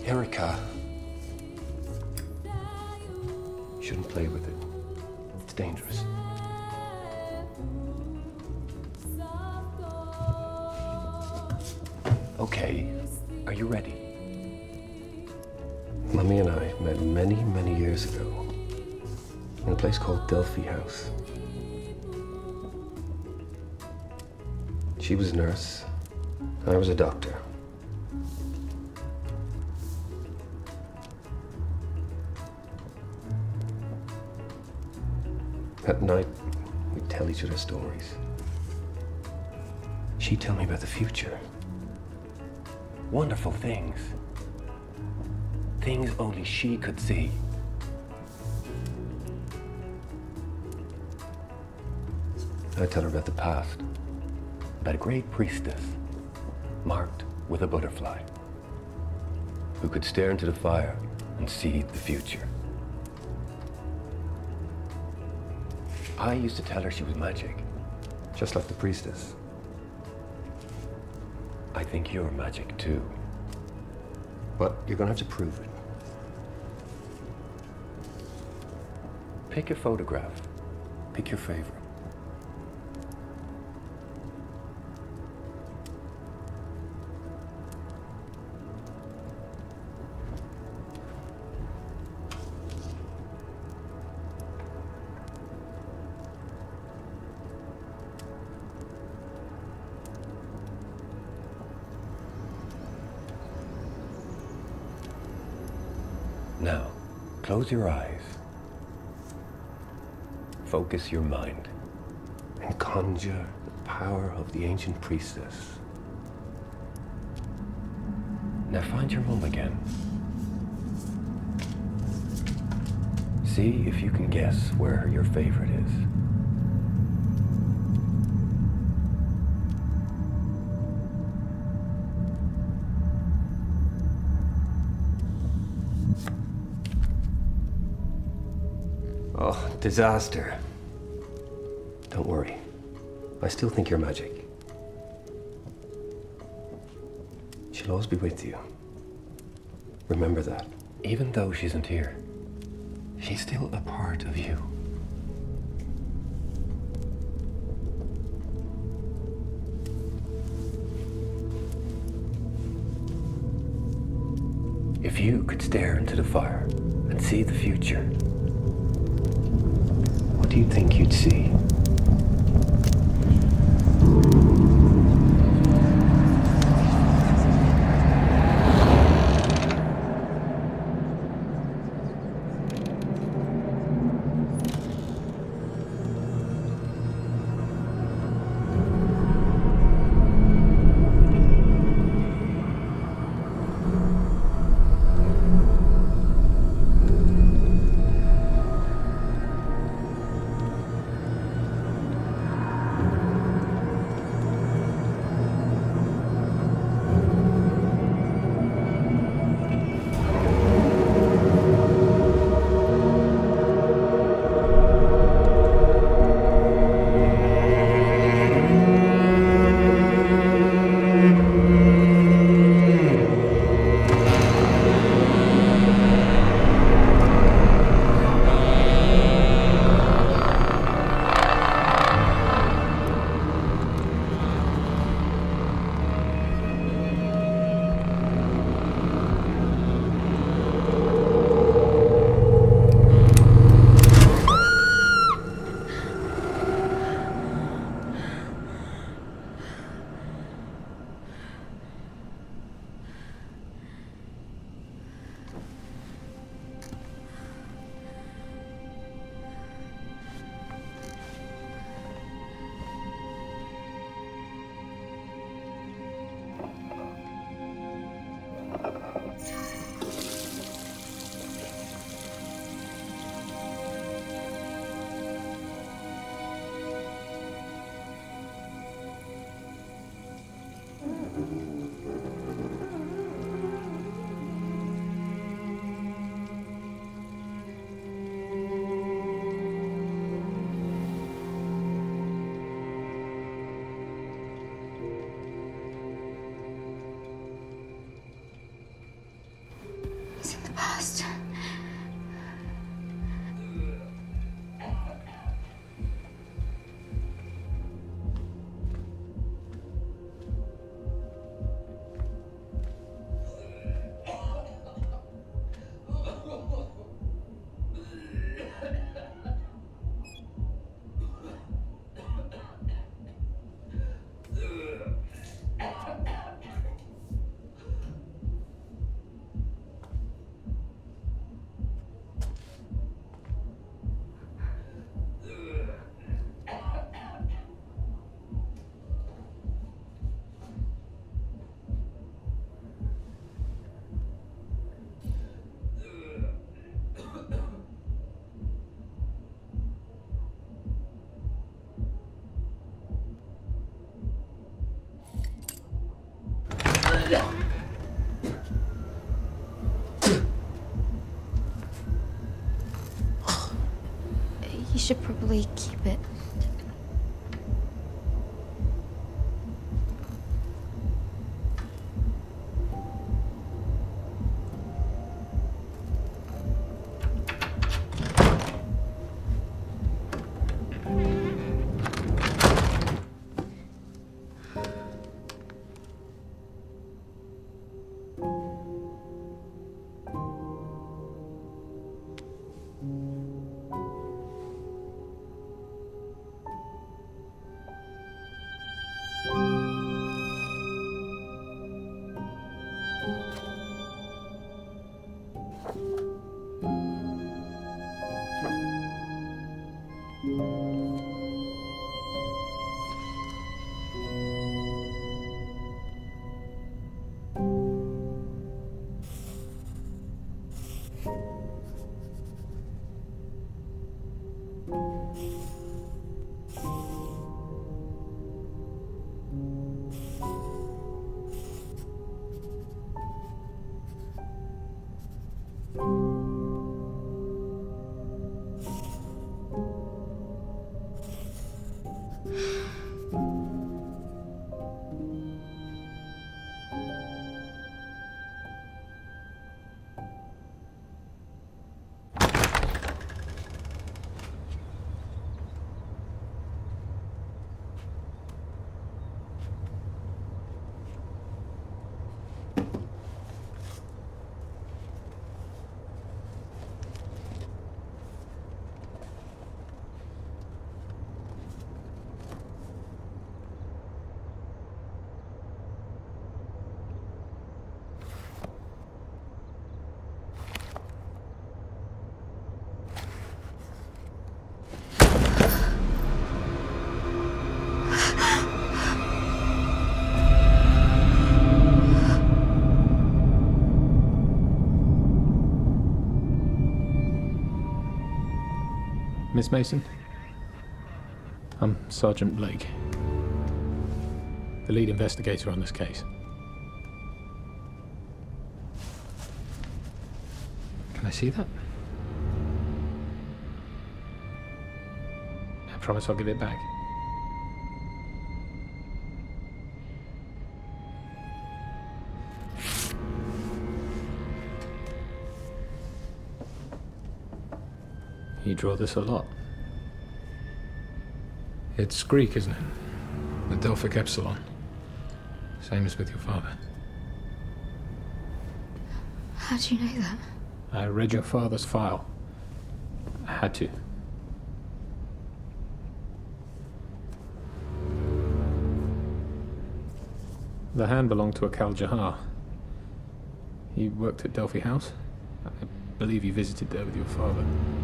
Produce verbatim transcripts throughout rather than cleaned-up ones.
Erica. You shouldn't play with it. It's dangerous. Okay, are you ready? Mummy and I met many, many years ago in a place called Delphi House. She was a nurse, I was a doctor. At night, we'd tell each other stories. She'd tell me about the future. Wonderful things. Things only she could see. I'd tell her about the past, about a great priestess, marked with a butterfly, who could stare into the fire and see the future. I used to tell her she was magic, just like the priestess. I think you're magic too. But you're gonna have to prove it. Pick a photograph. Pick your favorite. Now, close your eyes. Focus your mind and conjure the power of the ancient priestess. Now find your mum again. See if you can guess where your favorite is. Oh, disaster. Don't worry. I still think you're magic. She'll always be with you. Remember that. Even though she isn't here, she's still a part of you. If you could stare into the fire and see the future, what do you think you'd see? You should probably keep it. Miss Mason? I'm Sergeant Blake, the lead investigator on this case. Can I see that? I promise I'll give it back. You draw this a lot. It's Greek, isn't it? The Delphic Epsilon. Same as with your father. How do you know that? I read your father's file. I had to. The hand belonged to a Kal Jahar. He worked at Delphi House. I believe you visited there with your father.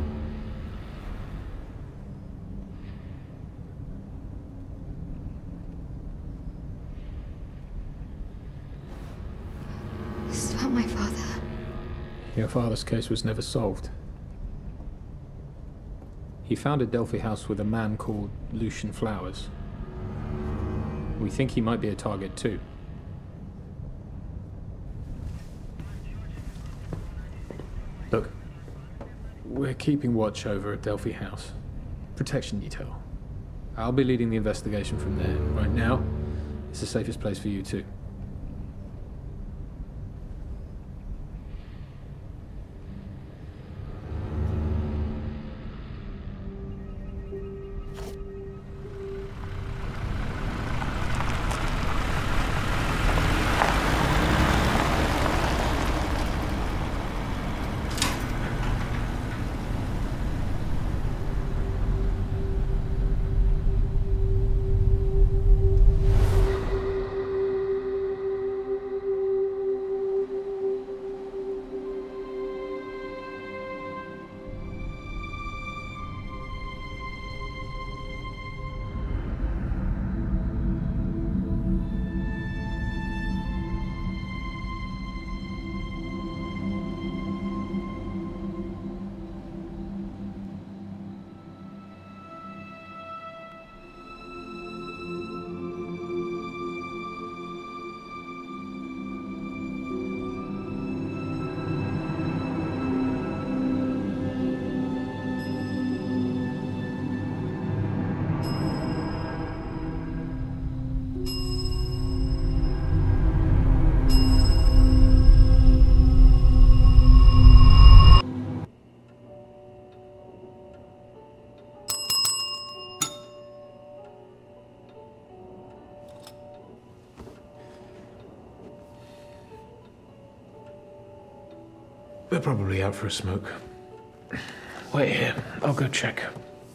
This is about my father. Your father's case was never solved. He founded Delphi House with a man called Lucian Flowers. We think he might be a target too. Look, we're keeping watch over at Delphi House. Protection detail. I'll be leading the investigation from there. Right now, it's the safest place for you too. They're probably out for a smoke. Wait here. I'll go check.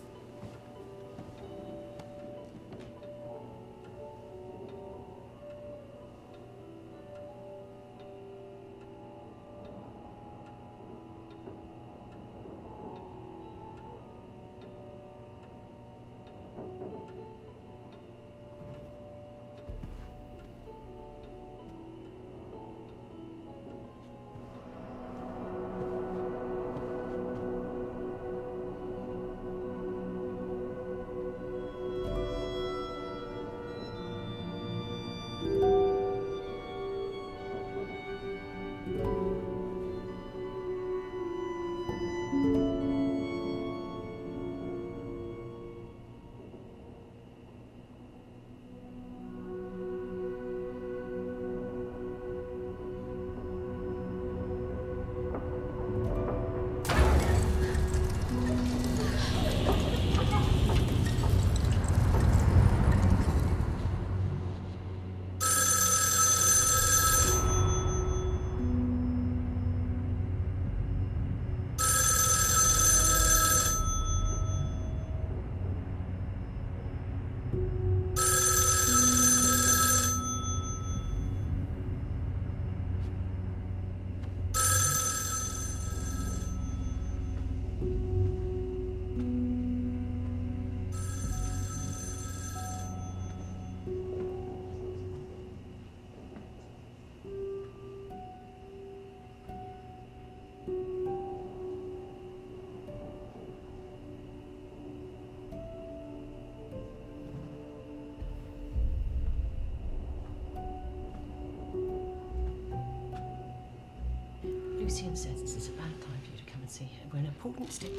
Lucian says this is a bad time for you to come and see her. We're an important step.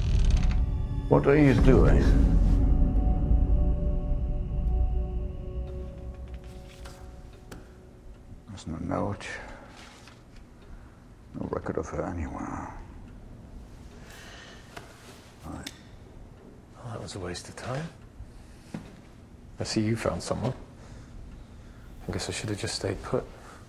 What are you doing? There's no note. No record of her anywhere. Right. Well, that was a waste of time. I see you found someone. I guess I should have just stayed put.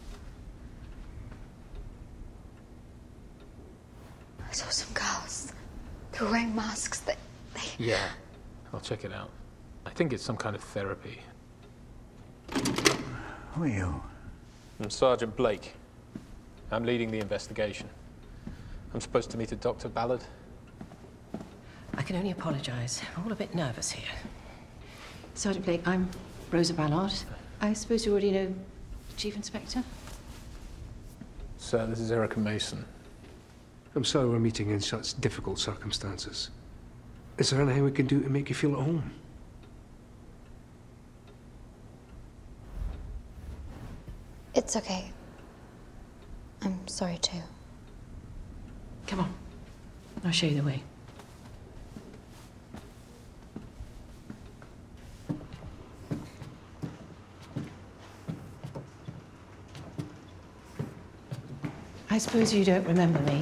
I saw some girls. They were wearing masks. They, they... Yeah, I'll check it out. I think it's some kind of therapy. Who are you? I'm Sergeant Blake. I'm leading the investigation. I'm supposed to meet a Doctor Ballard. I can only apologise. I'm all a bit nervous here. Sergeant Blake, I'm Rosa Ballard. I suppose you already know the Chief Inspector? Sir, this is Erica Mason. I'm sorry we're meeting in such difficult circumstances. Is there anything we can do to make you feel at home? It's okay. I'm sorry too. Come on. I'll show you the way. I suppose you don't remember me.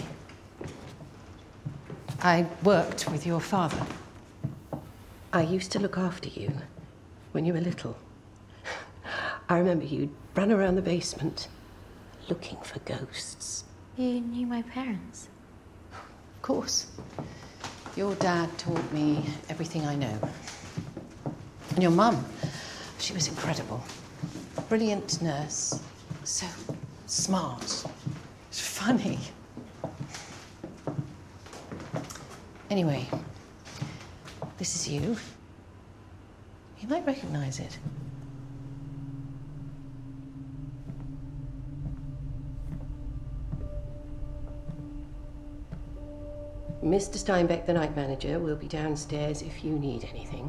I worked with your father. I used to look after you when you were little. I remember you ran around the basement looking for ghosts. You knew my parents? Of course. Your dad taught me everything I know. And your mum, she was incredible. Brilliant nurse. So smart. Funny. Anyway, this is you. You might recognize it. Mister Steinbeck, the night manager, will be downstairs if you need anything.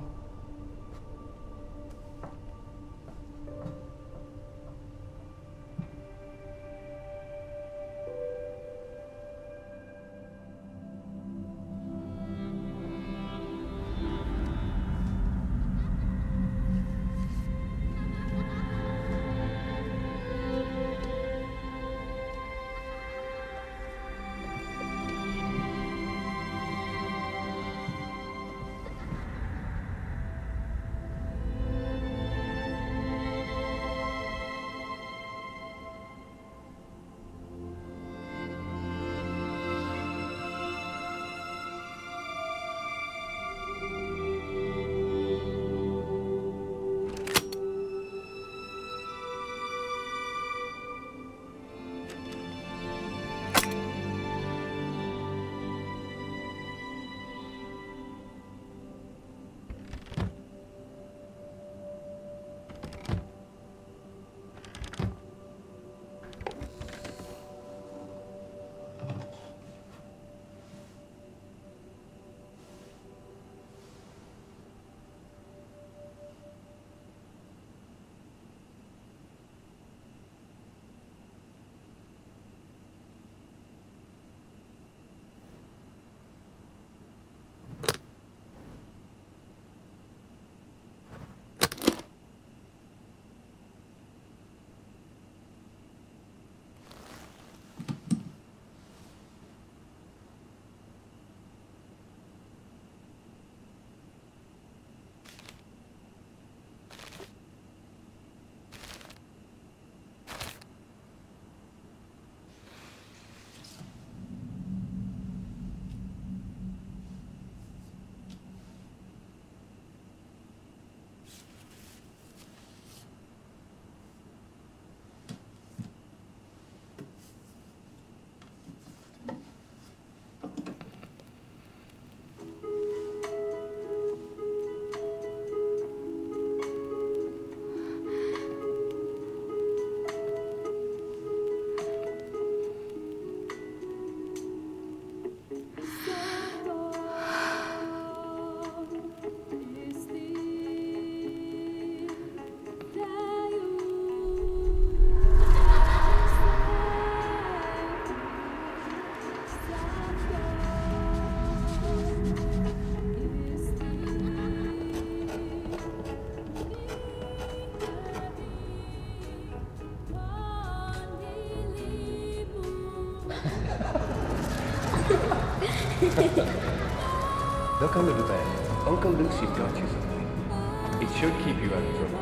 Look under the bed. Uncle Lucy's got you something. It should keep you out of trouble.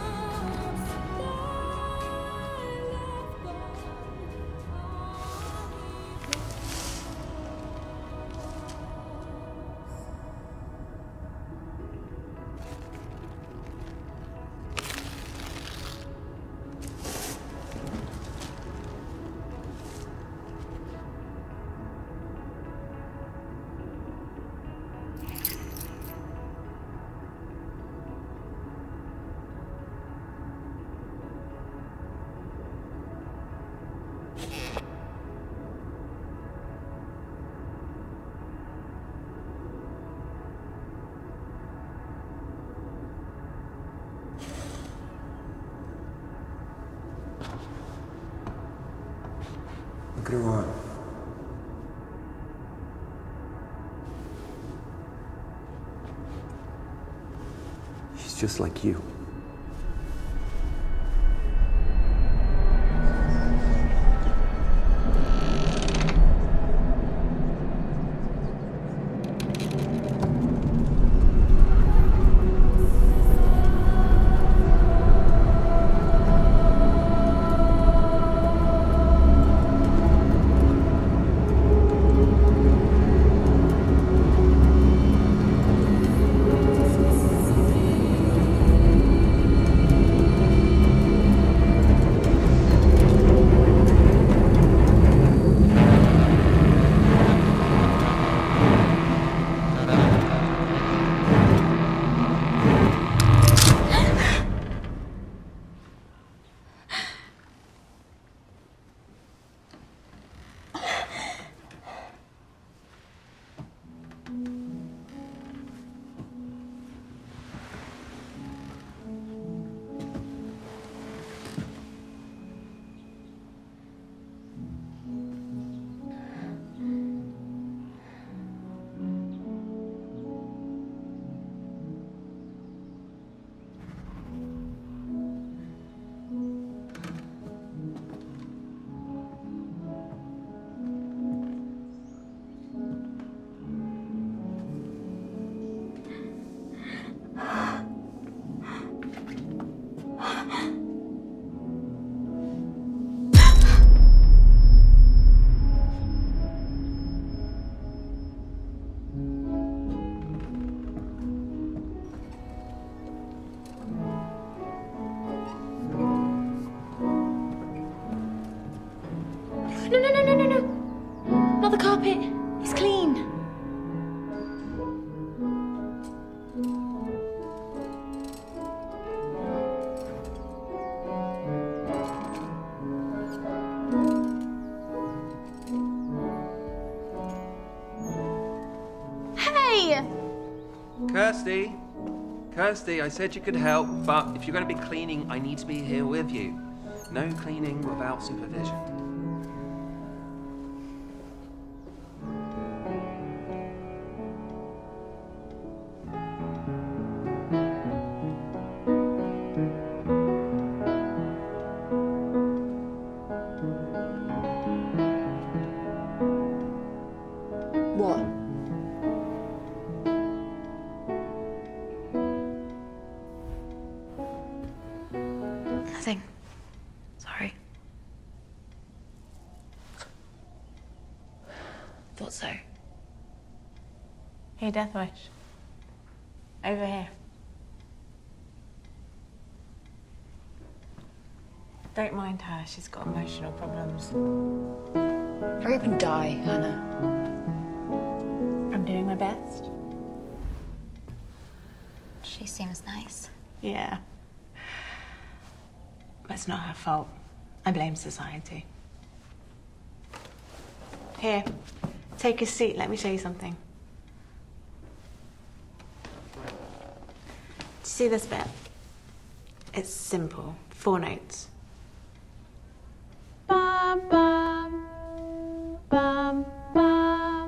Look at her arm. She's just like you. No, no, no, no, no, no. Not the carpet. It's clean. Hey! Kirsty! Kirsty, I said you could help, but if you're going to be cleaning, I need to be here with you. No cleaning without supervision. What? Nothing. Sorry. Thought so. Hey, Deathwish. Over here. Don't mind her, she's got emotional problems. Hurry up and die, Hannah. I'm doing my best. She seems nice. Yeah. But it's not her fault. I blame society. Here, take a seat, let me show you something. Do you see this bit? It's simple, four notes. Bum, bum, bum, bum.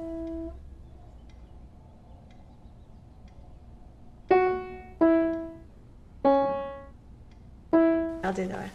I'll do the rest.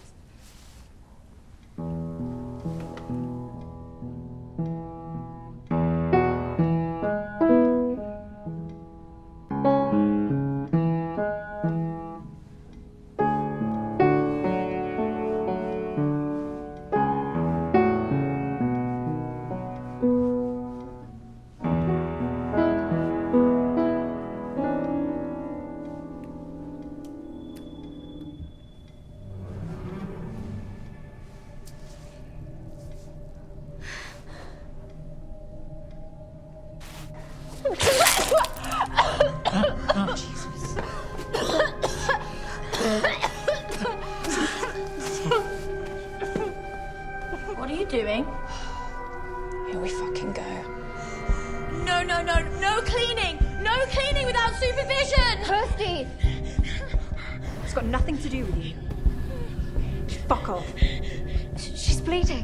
you doing? Here we fucking go. No, no, no, no cleaning! No cleaning without supervision! Kirsty! It's got nothing to do with you. Fuck off. She's bleeding.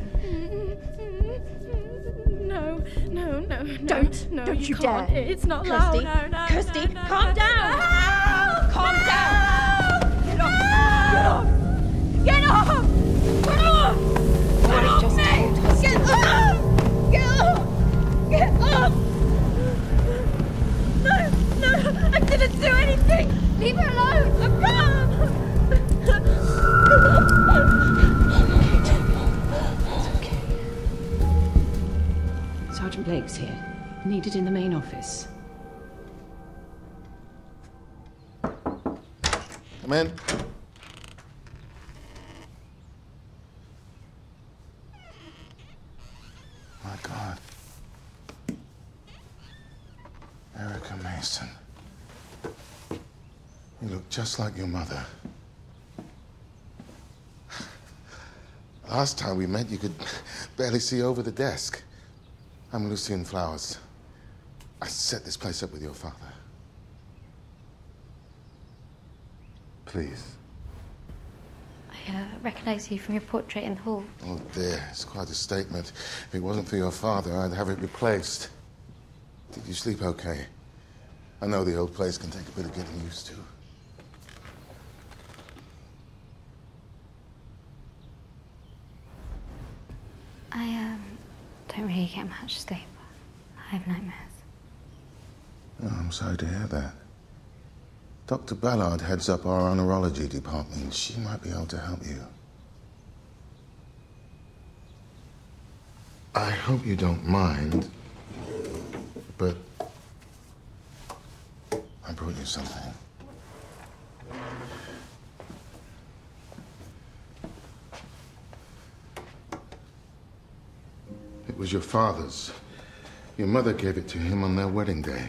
No, no, no, no. Don't, no, don't you, you can't. dare. It's not Kirsty, loud. No, no, Kirsty, no, no, calm no, down. no. Help! Calm Help! Get off! Get off! Get off! Get off! What I just told us Get off! Get off! Get off! No, no, I didn't do anything! Leave her alone! I can't! It's okay. Sergeant Blake's here. Needed in the main office. Come in. My God. Erica Mason. You look just like your mother. Last time we met, you could barely see over the desk. I'm Lucien Flowers. I set this place up with your father. Please. I uh, recognize you from your portrait in the hall. Oh dear, it's quite a statement. If it wasn't for your father, I'd have it replaced. Did you sleep okay? I know the old place can take a bit of getting used to. I um, don't really get much sleep. I have nightmares. Oh, I'm sorry to hear that. Doctor Ballard heads up our neurology department. She might be able to help you. I hope you don't mind, but I brought you something. It was your father's. Your mother gave it to him on their wedding day.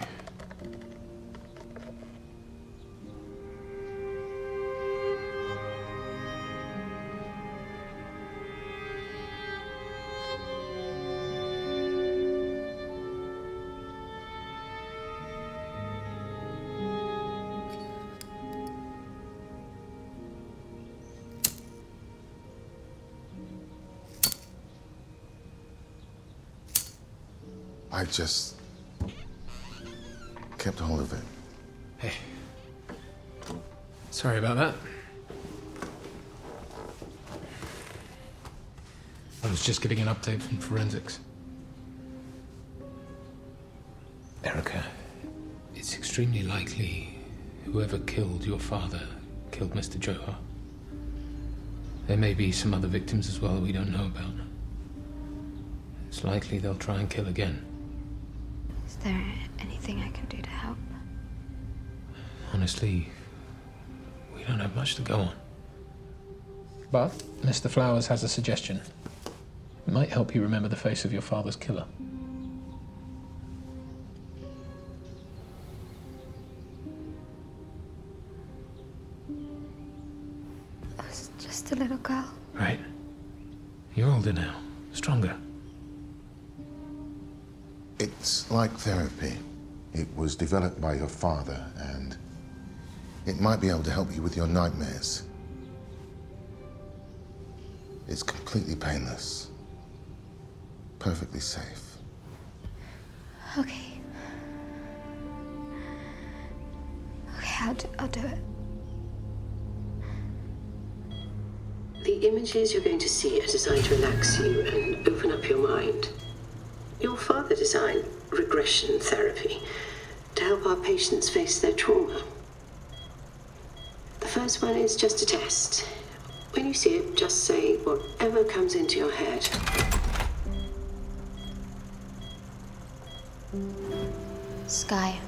I just kept hold of it. Hey. Sorry about that. I was just getting an update from forensics. Erica, it's extremely likely whoever killed your father killed Mister Johar. There may be some other victims as well that we don't know about. It's likely they'll try and kill again. Is there anything I can do to help? Honestly, we don't have much to go on. But Mister Flowers has a suggestion. It might help you remember the face of your father's killer. I was just a little girl. Right. You're older now. Stronger. It's like therapy. It was developed by your father, and it might be able to help you with your nightmares. It's completely painless. Perfectly safe. Okay. Okay, I'll do, I'll do it. The images you're going to see are designed to relax you and open up your mind. Your father designed regression therapy to help our patients face their trauma. The first one is just a test. When you see it, just say whatever comes into your head. Sky.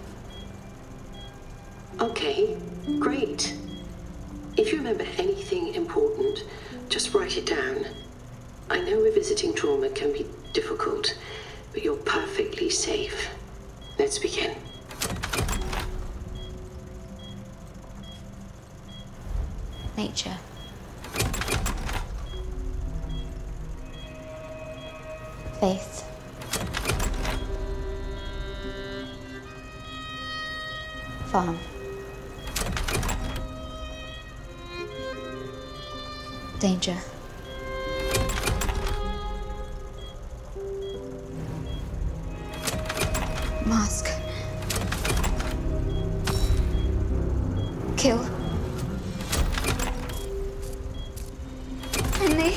Okay, great. If you remember anything important, just write it down. I know revisiting trauma can be difficult, but you're perfectly safe. Let's begin. Nature. Faith. Farm. Danger. Mask. Kill. Henry.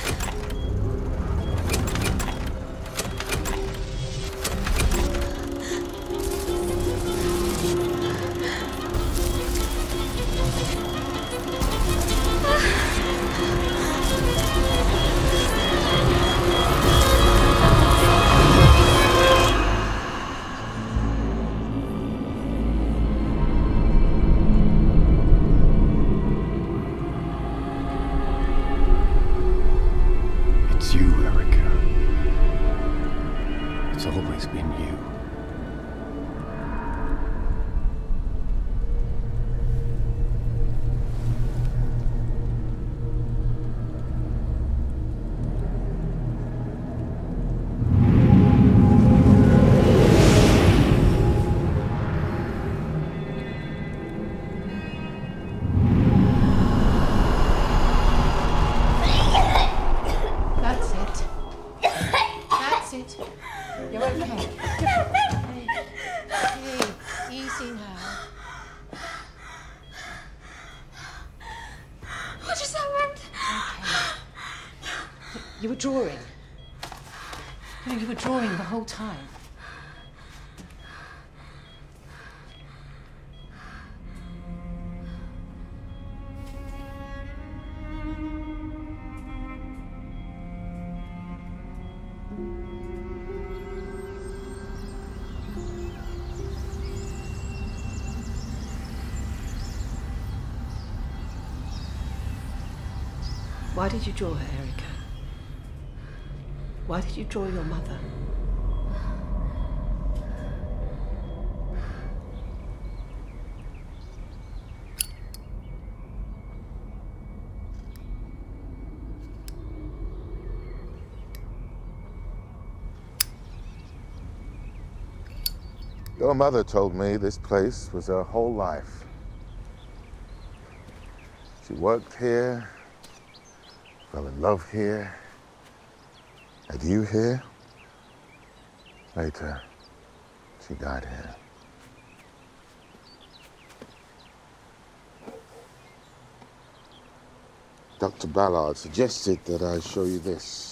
It's you, Erica. It's always been you. That's it. That's it. You're okay. Hey, hey, easy now. What just happened? Okay. You were drawing. No, you were drawing the whole time. Why did you draw her, Erica? Why did you draw your mother? Your mother told me this place was her whole life. She worked here, fell in love here, had you here. Later, she died here. Doctor Ballard suggested that I show you this.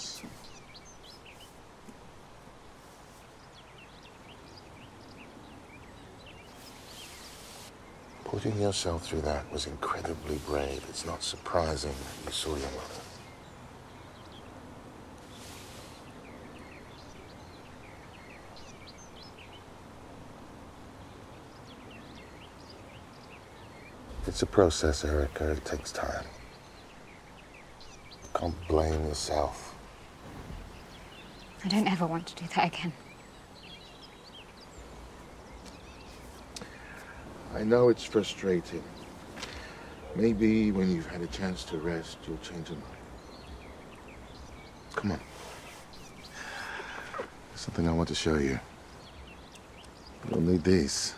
Putting yourself through that was incredibly brave. It's not surprising that you saw your mother. It's a process, Erica. It takes time. You can't blame yourself. I don't ever want to do that again. I know it's frustrating. Maybe when you've had a chance to rest, you'll change your mind. Come on. There's something I want to show you. You'll need these.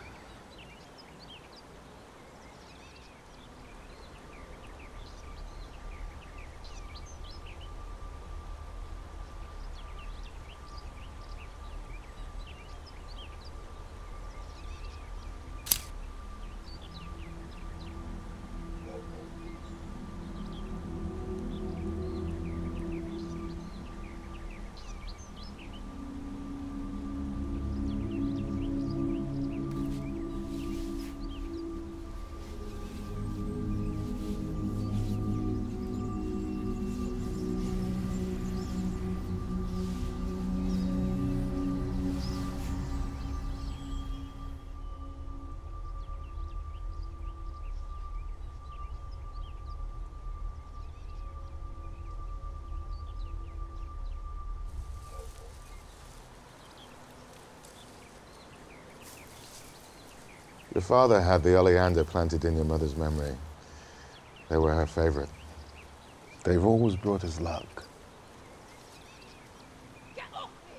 Your father had the oleander planted in your mother's memory. They were her favorite. They've always brought us luck.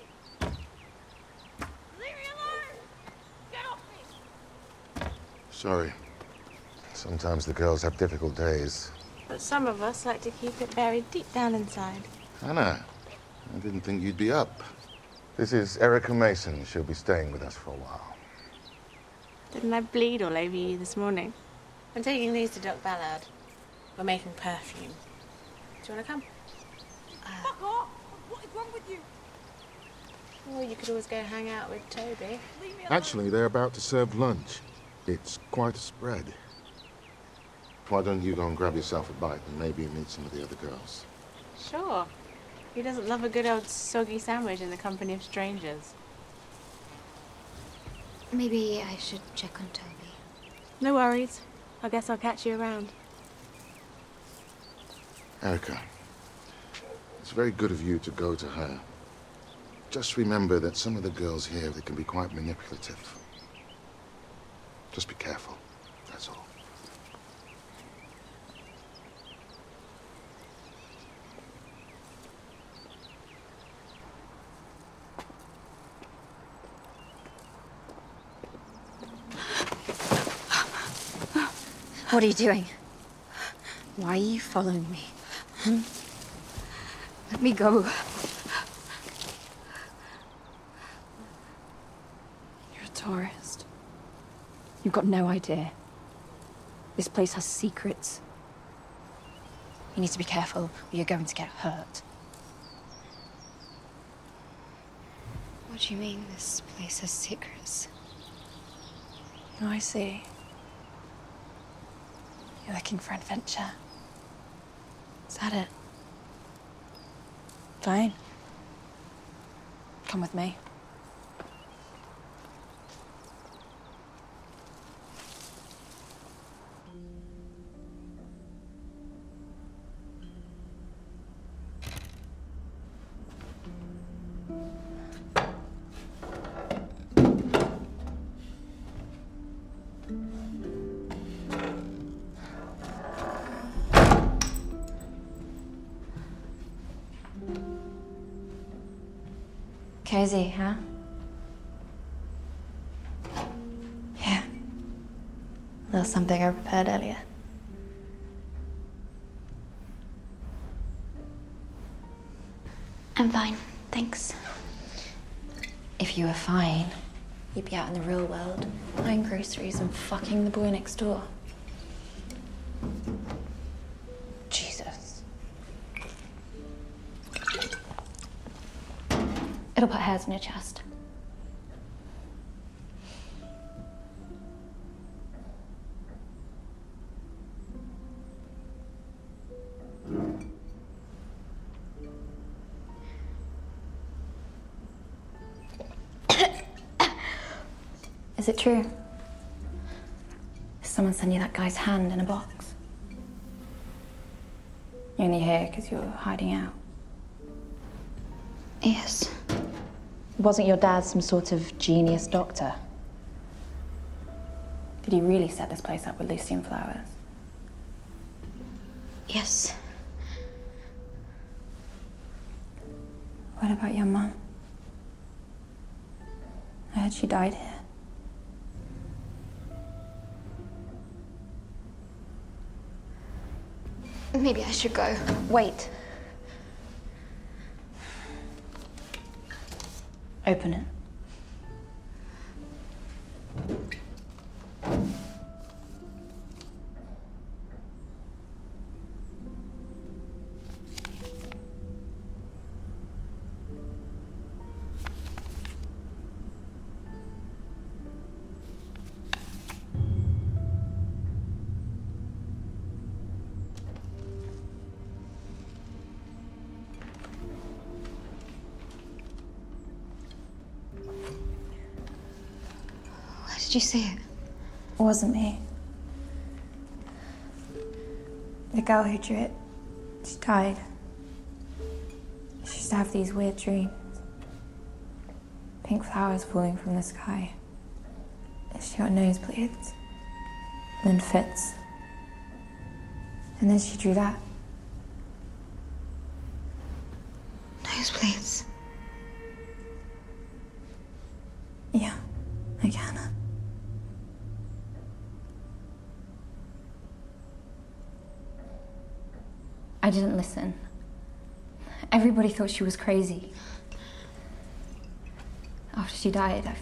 Sorry. Sometimes the girls have difficult days. But some of us like to keep it buried deep down inside. Anna, I didn't think you'd be up. This is Erica Mason. She'll be staying with us for a while. Didn't I bleed all over you this morning? I'm taking these to Doc Ballard. We're making perfume. Do you want to come? Uh, Fuck off! What is wrong with you? Well, you could always go hang out with Toby. Actually, they're about to serve lunch. It's quite a spread. Why don't you go and grab yourself a bite and maybe meet some of the other girls? Sure. Who doesn't love a good old soggy sandwich in the company of strangers? Maybe I should check on Toby. No worries. I guess I'll catch you around. Erica, it's very good of you to go to her. Just remember that some of the girls here, they can be quite manipulative. Just be careful, that's all. What are you doing? Why are you following me? Hmm? Let me go. You're a tourist. You've got no idea. This place has secrets. You need to be careful or you're going to get hurt. What do you mean this place has secrets? Oh, I see. You're looking for adventure. Is that it? Fine. Come with me. Cozy, huh? Yeah. A little something I prepared earlier. I'm fine, thanks. If you were fine, you'd be out in the real world, buying groceries and fucking the boy next door. Jesus. It'll put hairs on your chest. Is it true? Did someone send you that guy's hand in a box? You're only here because you were hiding out. Yes. Wasn't your dad some sort of genius doctor? Did he really set this place up with Lucian flowers? Yes. What about your mum? I heard she died here. Maybe I should go. Wait. Open it. Did you see it? It wasn't me. The girl who drew it, she died. She used to have these weird dreams. Pink flowers falling from the sky. She got nosebleeds. And then fits. And then she drew that. Nosebleeds? Yeah, like Hannah. I didn't listen. Everybody thought she was crazy. After she died, I...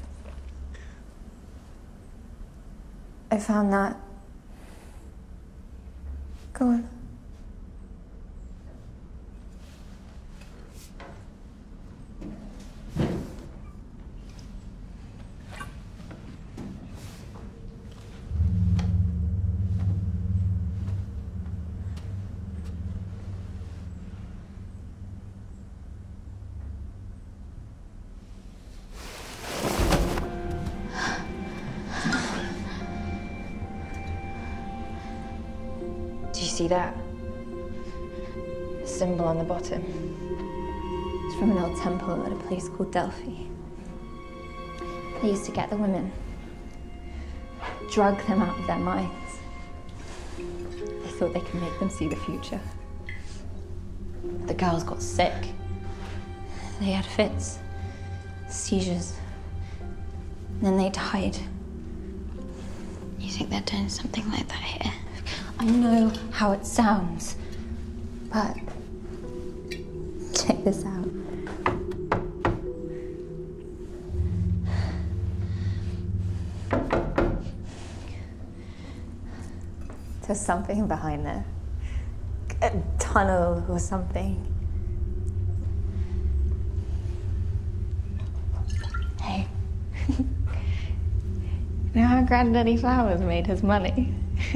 I found that... Go on. See that? The symbol on the bottom. It's from an old temple at a place called Delphi. They used to get the women, drug them out of their minds. They thought they could make them see the future. The girls got sick. They had fits, seizures, and then they died. You think they're doing something like that here? I know how it sounds, but check this out. There's something behind there. A tunnel or something. Hey. You know how Granddaddy Flowers made his money?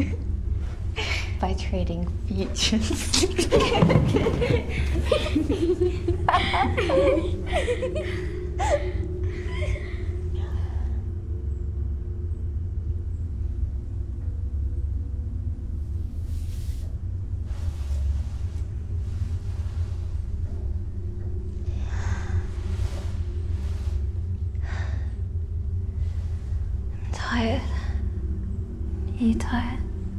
By trading futures. I'm tired. Are you tired?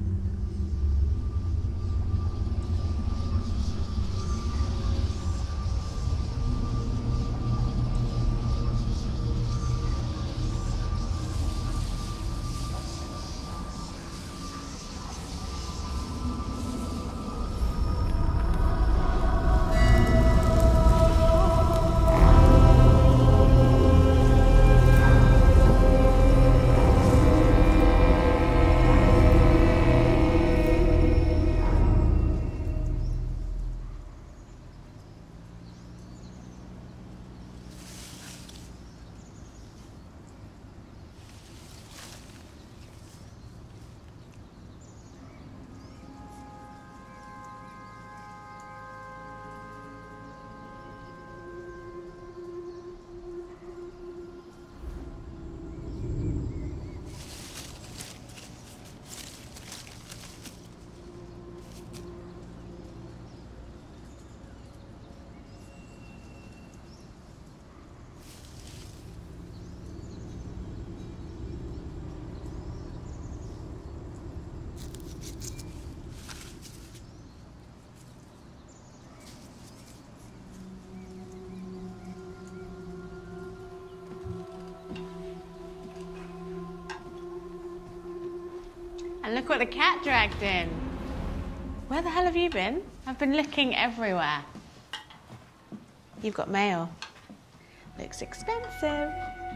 And look what the cat dragged in. Where the hell have you been? I've been looking everywhere. You've got mail. Looks expensive.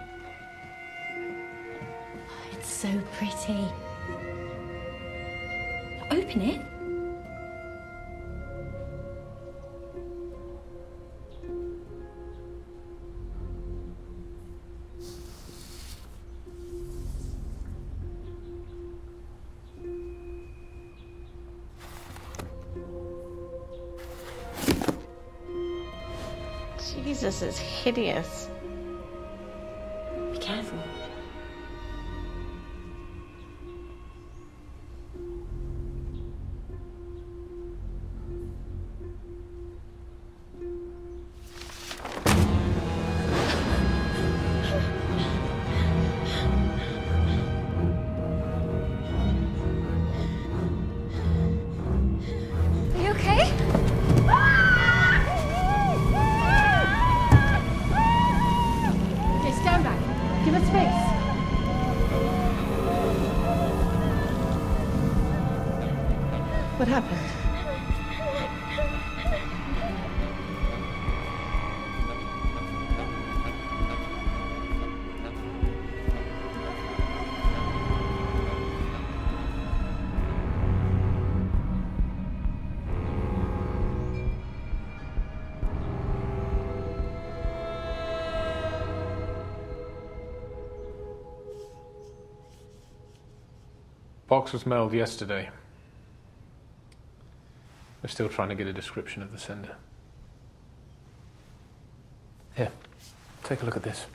It's so pretty. Open it. Jesus, it's hideous. Be careful. Are you okay? Give us space. What happened? box was mailed yesterday. We're still trying to get a description of the sender. Here, take a look at this.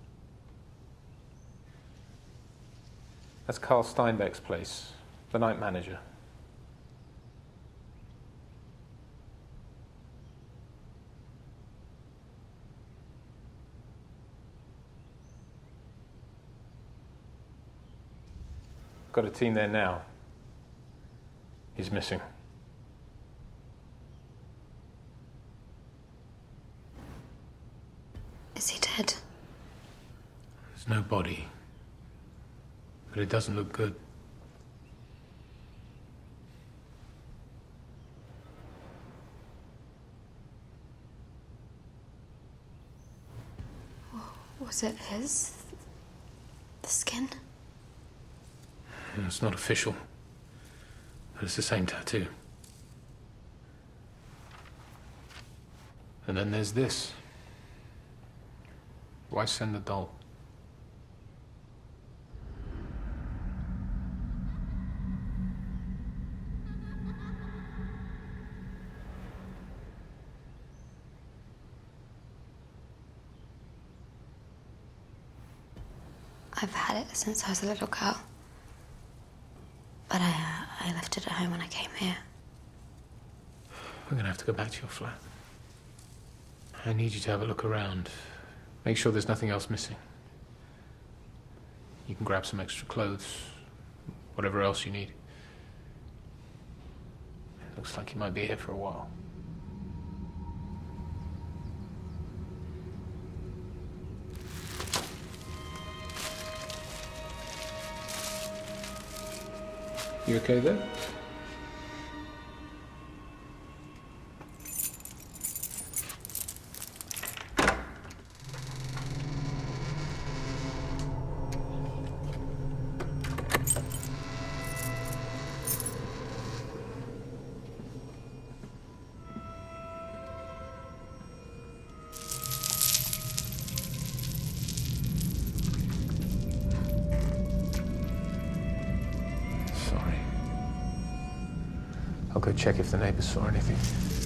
That's Carl Steinbeck's place, the night manager. Got a team there now. He's missing. Is he dead? There's no body. But it doesn't look good. Was it his? The skin? It's not official, but it's the same tattoo. And then there's this. Why send the doll? I've had it since I was a little girl. But I, uh, I left it at home when I came here. We're gonna have to go back to your flat. I need you to have a look around. Make sure there's nothing else missing. You can grab some extra clothes, whatever else you need. It looks like you might be here for a while. You okay there? I'll go check if the neighbors saw anything.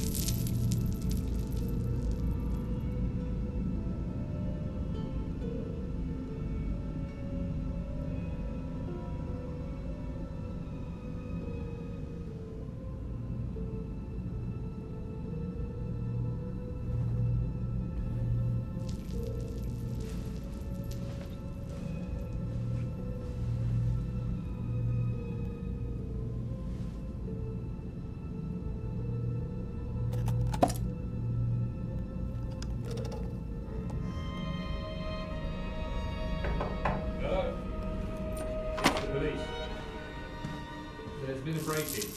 There's been a break-in.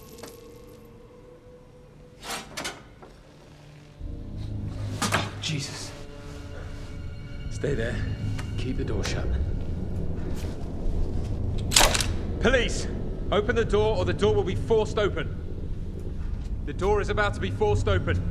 Jesus. Stay there. Keep the door shut. Police! Open the door or the door will be forced open. The door is about to be forced open.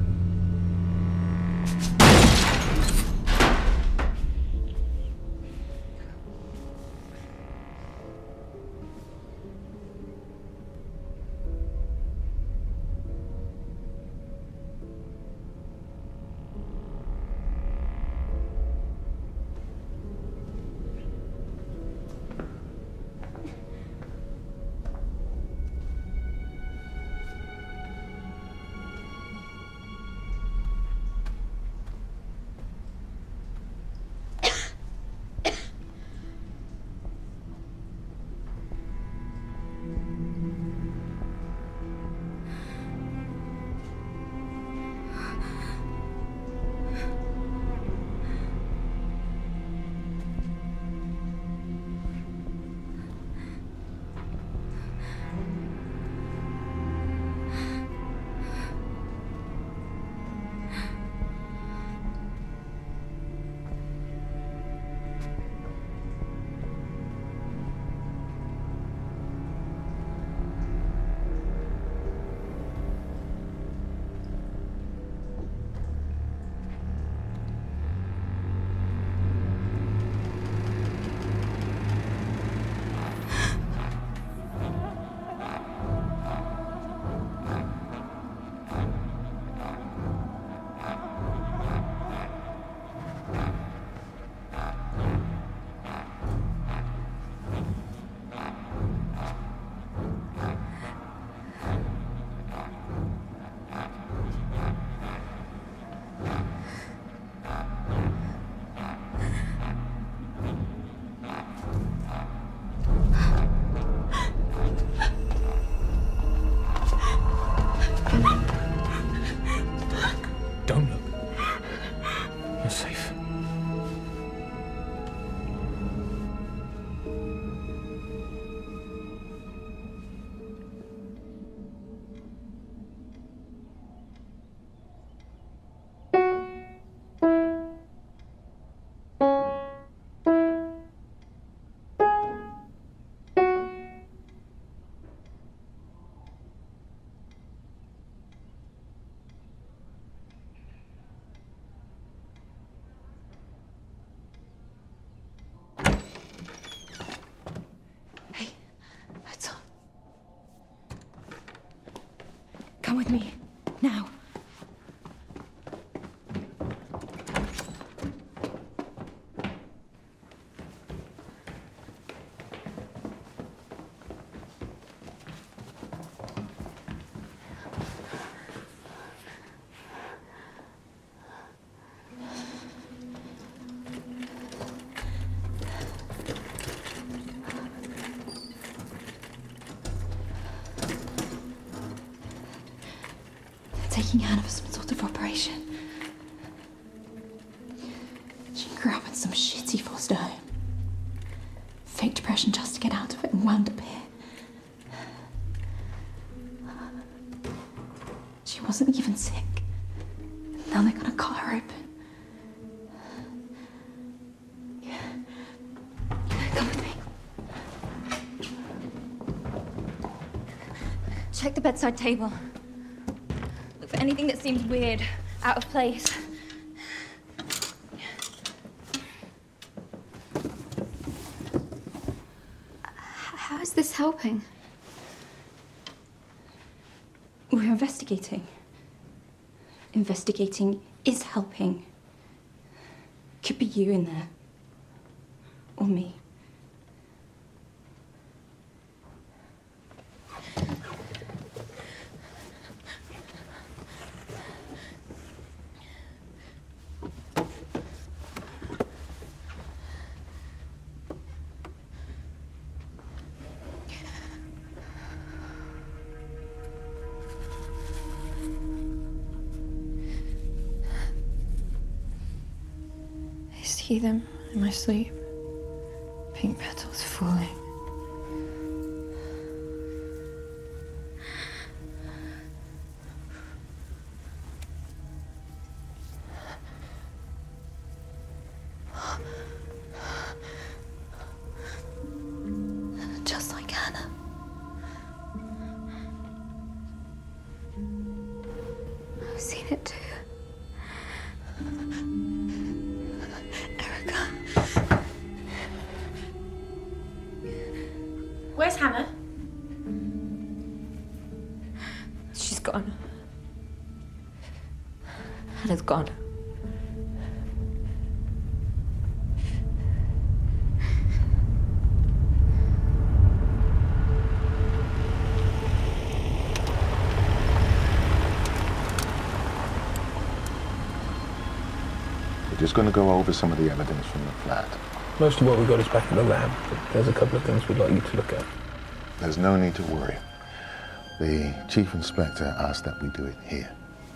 You're safe. Come with me, now. Taking Hannah for some sort of operation. She grew up in some shitty foster home. Fake depression just to get out of it and wound up here. She wasn't even sick. Now they're gonna cut her open. Come with me. Check the bedside table. For anything that seems weird, out of place. How is this helping? We're investigating. Investigating is helping. Could be you in there. Or me. I see them in my sleep. Pink petals falling. Just like Hannah. I've seen it too. Where's Hannah? She's gone. Hannah's gone. We're just going to go over some of the evidence from the flat. Most of what we got is back in the lab, but there's a couple of things we'd like you to look at. There's no need to worry. The chief inspector asked that we do it here.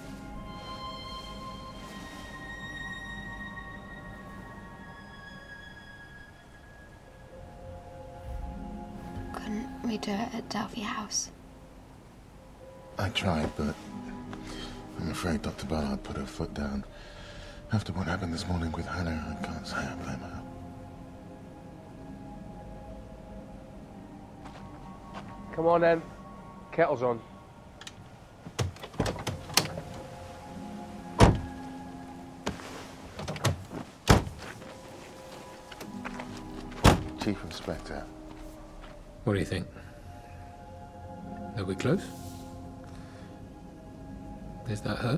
Couldn't we do it at Delphi House? I tried, but I'm afraid Doctor Ballard put her foot down. After what happened this morning with Hannah, I can't say I blame her. Come on then. Kettle's on. Chief Inspector. What do you think? Are we close? Is that hurt?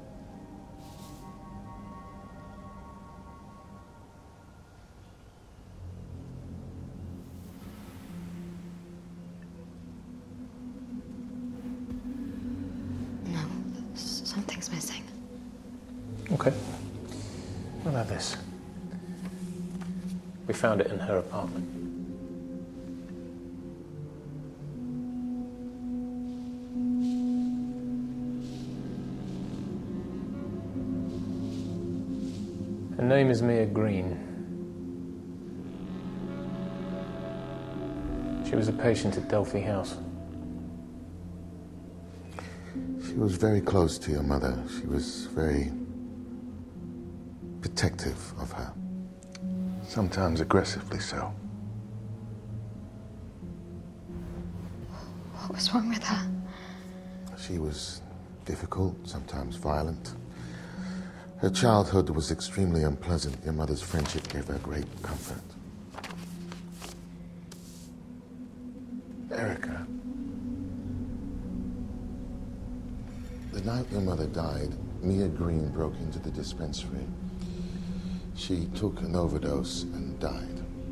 Something's missing. Okay. We'll have this. We found it in her apartment. Her name is Mia Green. She was a patient at Delphi House. She was very close to your mother. She was very protective of her. Sometimes aggressively so. What was wrong with her? She was difficult, sometimes violent. Her childhood was extremely unpleasant. Your mother's friendship gave her great comfort. Erica. The night your mother died, Mia Green broke into the dispensary. She took an overdose and died.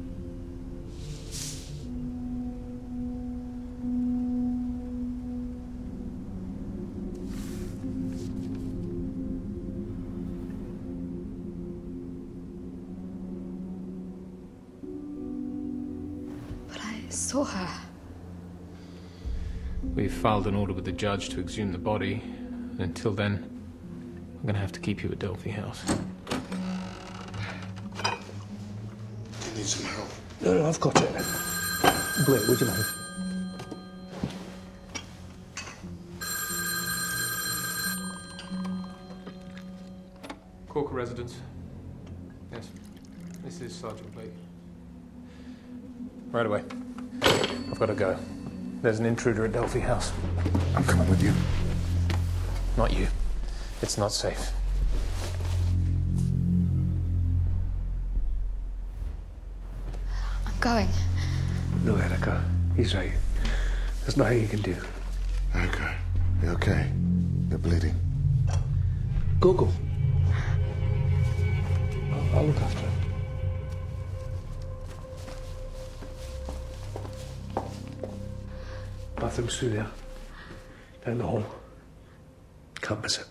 But I saw her. We've filed an order with the judge to exhume the body. And until then, I'm gonna have to keep you at Delphi House. You need some help? No, no, I've got it. Blake, would you mind? Corker residence. Yes. This is Sergeant Blake. Right away. I've got to go. There's an intruder at Delphi House. I'm coming with you. Not you. It's not safe. I'm going. No, Erica. He's right. There's nothing you can do. Erica, you okay? You're bleeding. Go, go. I'll, I'll look after him. Bathroom's through there. Down the hall. Can't miss it.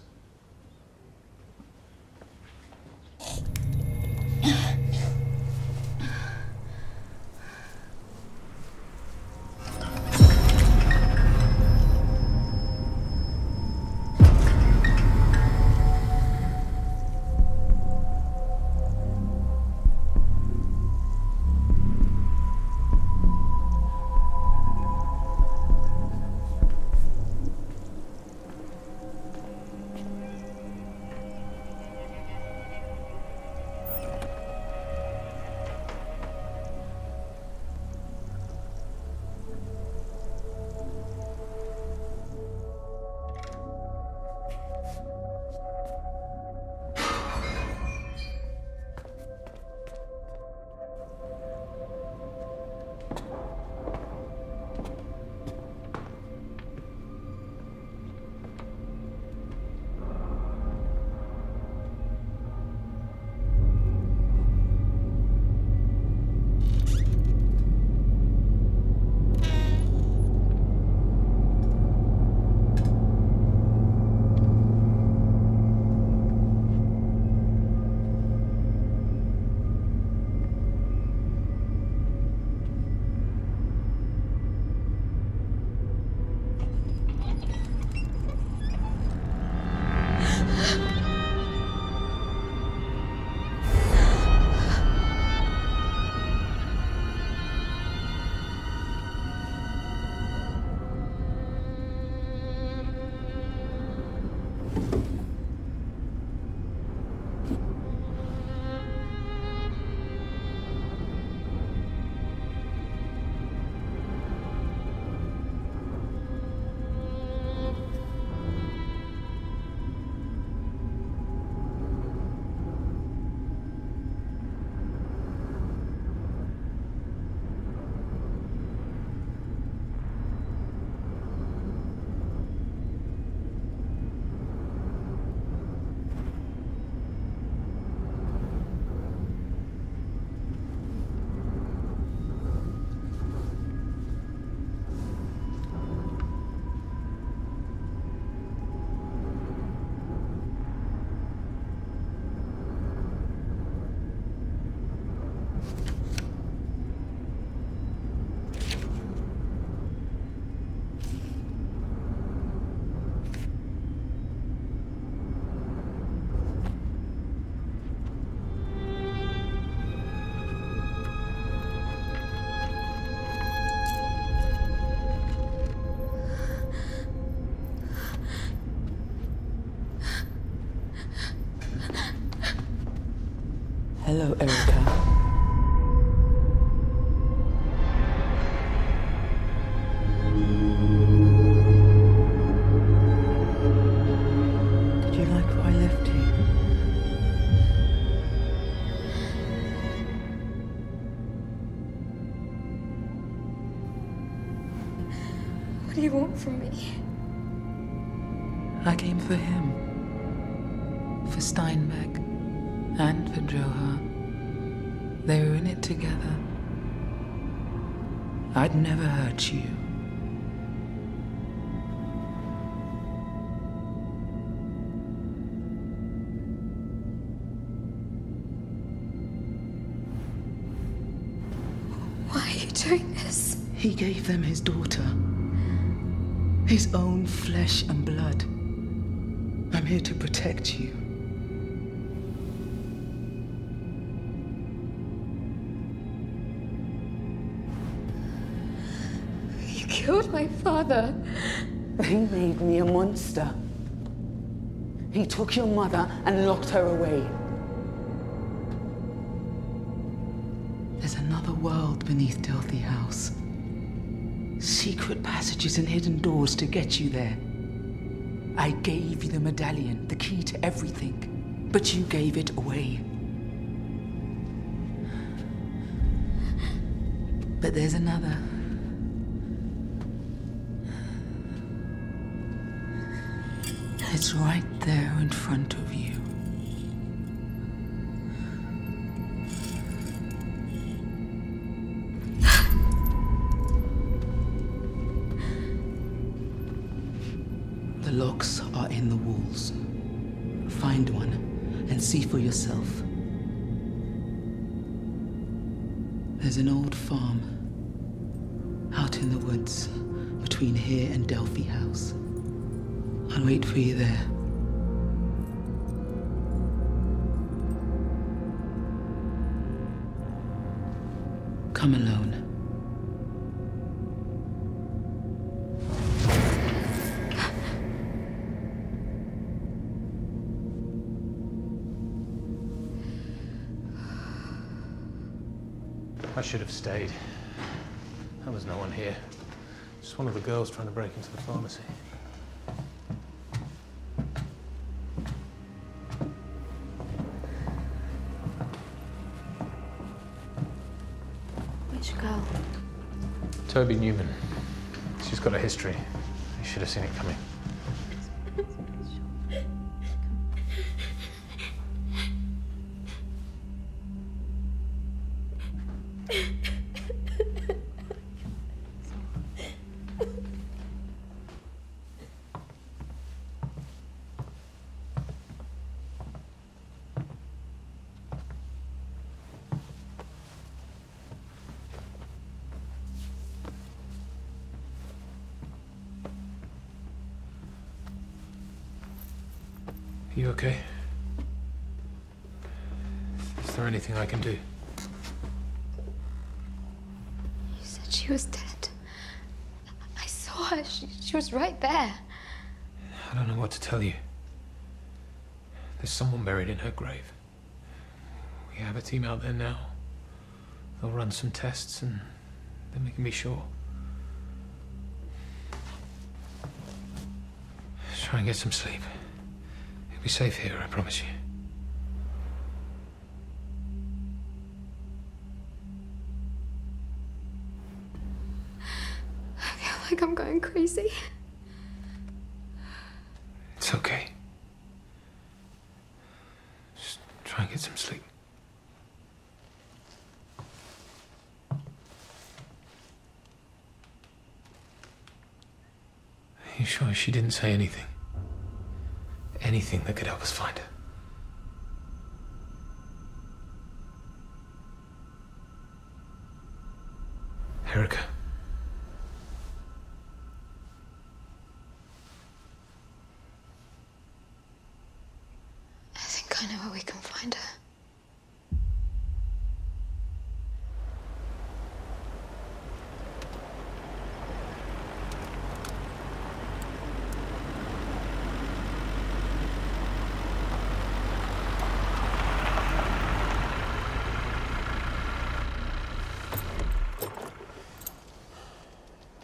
Hello, Erica. Did you like what I left you? What do you want from me? I came for him. For Steinbeck. And for Johar. They were in it together. I'd never hurt you. Why are you doing this? He gave them his daughter. His own flesh and blood. I'm here to protect you. You killed my father. He made me a monster. He took your mother and locked her away. There's another world beneath Delphi House. Secret passages and hidden doors to get you there. I gave you the medallion, the key to everything, but you gave it away. But there's another. It's right there in front of you. The locks are in the walls. Find one and see for yourself. There's an old farm out in the woods between here and Delphi House. I'll wait for you there. Come alone. I should have stayed. There was no one here. Just one of the girls trying to break into the pharmacy. Which girl? Toby Newman. She's got a history. You should have seen it coming. You okay? Is there anything I can do? You said she was dead. I saw her. She, she was right there. I don't know what to tell you. There's someone buried in her grave. We have a team out there now. They'll run some tests and then we can be sure. Try and get some sleep. You'll be safe here, I promise you. I feel like I'm going crazy. It's okay. Just try and get some sleep. Are you sure she didn't say anything? Anything that could help us find her? Erica. I think I know where we can find her.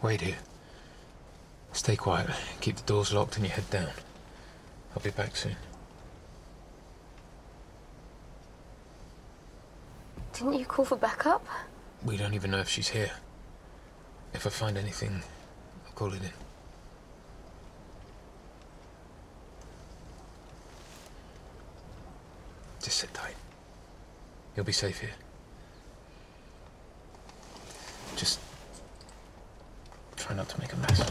Wait here. Stay quiet. Keep the doors locked and your head down. I'll be back soon. Didn't you call for backup? We don't even know if she's here. If I find anything, I'll call it in. Just sit tight. You'll be safe here. Just try not to make a mess.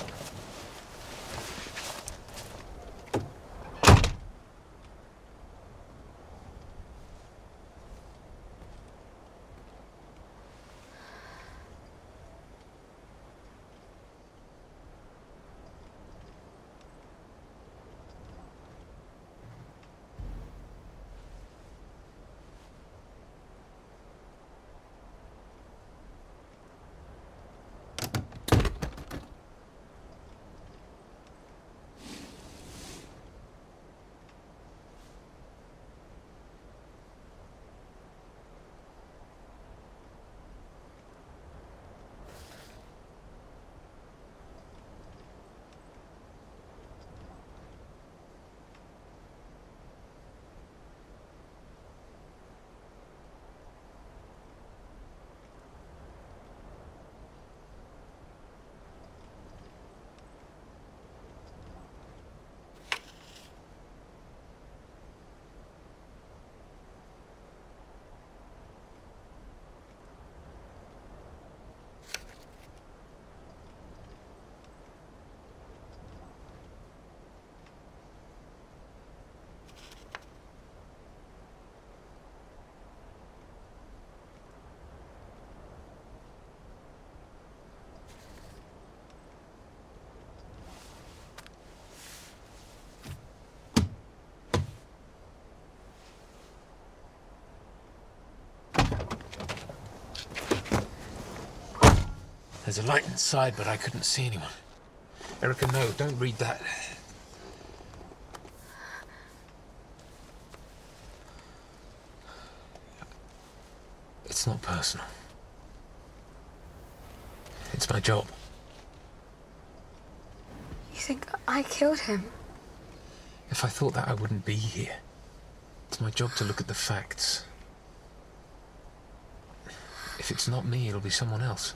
There's a light inside, but I couldn't see anyone. Erica, no, don't read that. It's not personal. It's my job. You think I killed him? If I thought that, I wouldn't be here. It's my job to look at the facts. If it's not me, it'll be someone else.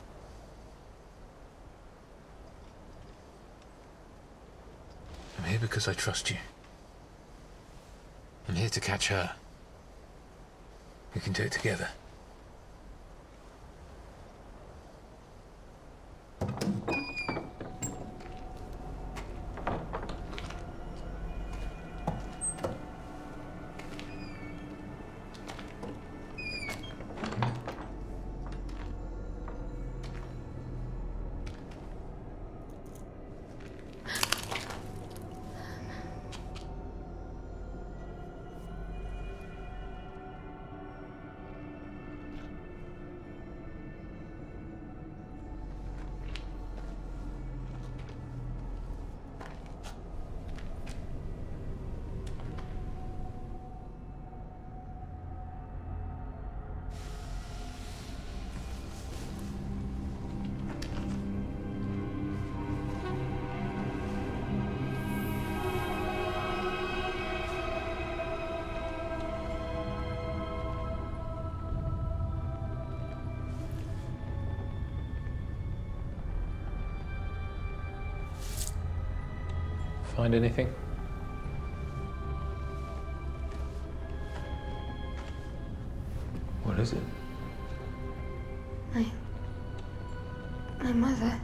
I'm here because I trust you. I'm here to catch her. We can do it together. Find anything? What is it? My... my mother.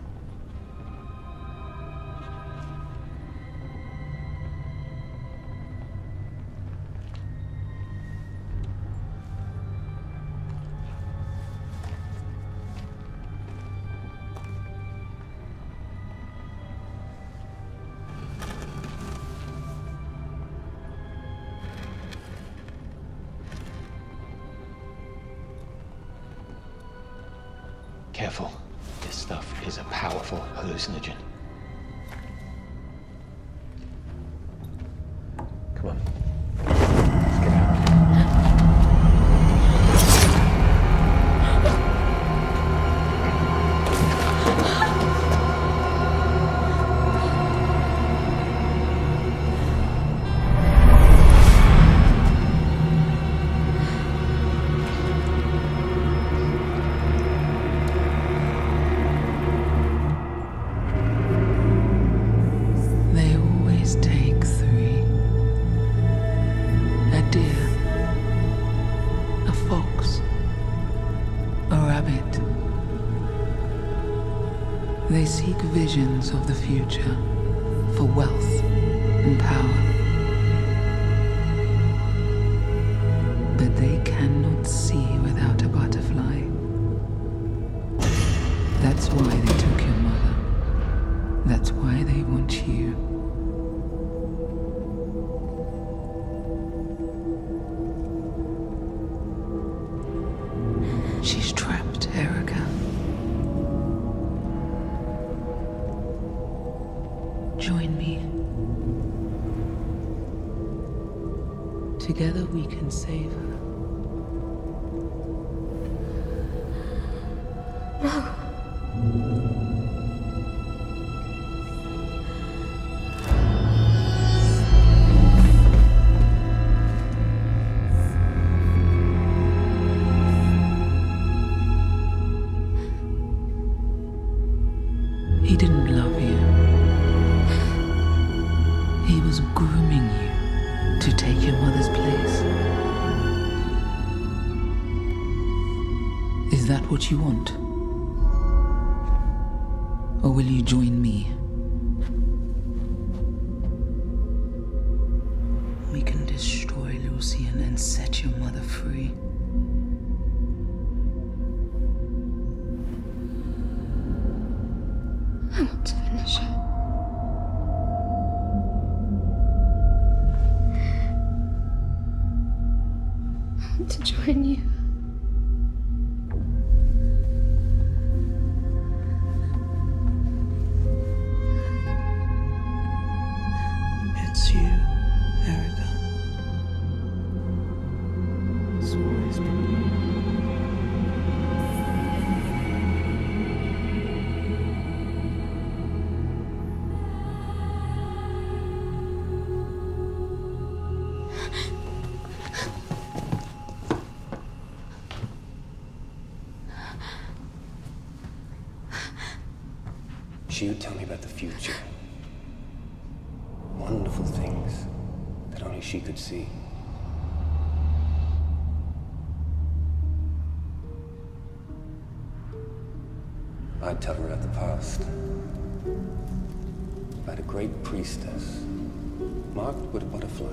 Careful. This stuff is a powerful hallucinogen. Come on. Let's get out. They seek visions of the future for wealth and power. But they cannot see without a butterfly. That's why they took your mother. That's why they want you. She's trapped, Erica. Join me. Together we can save her. No. He didn't love you. He was grooming you to take your mother's place. Is that what you want? Or will you join me? We can destroy Lucian and set your mother free. I want to finish it. I want to join you. It's you, Erica. It's always been you. She would tell me about the future. Wonderful things that only she could see. I'd tell her about the past. About a great priestess, marked with a butterfly.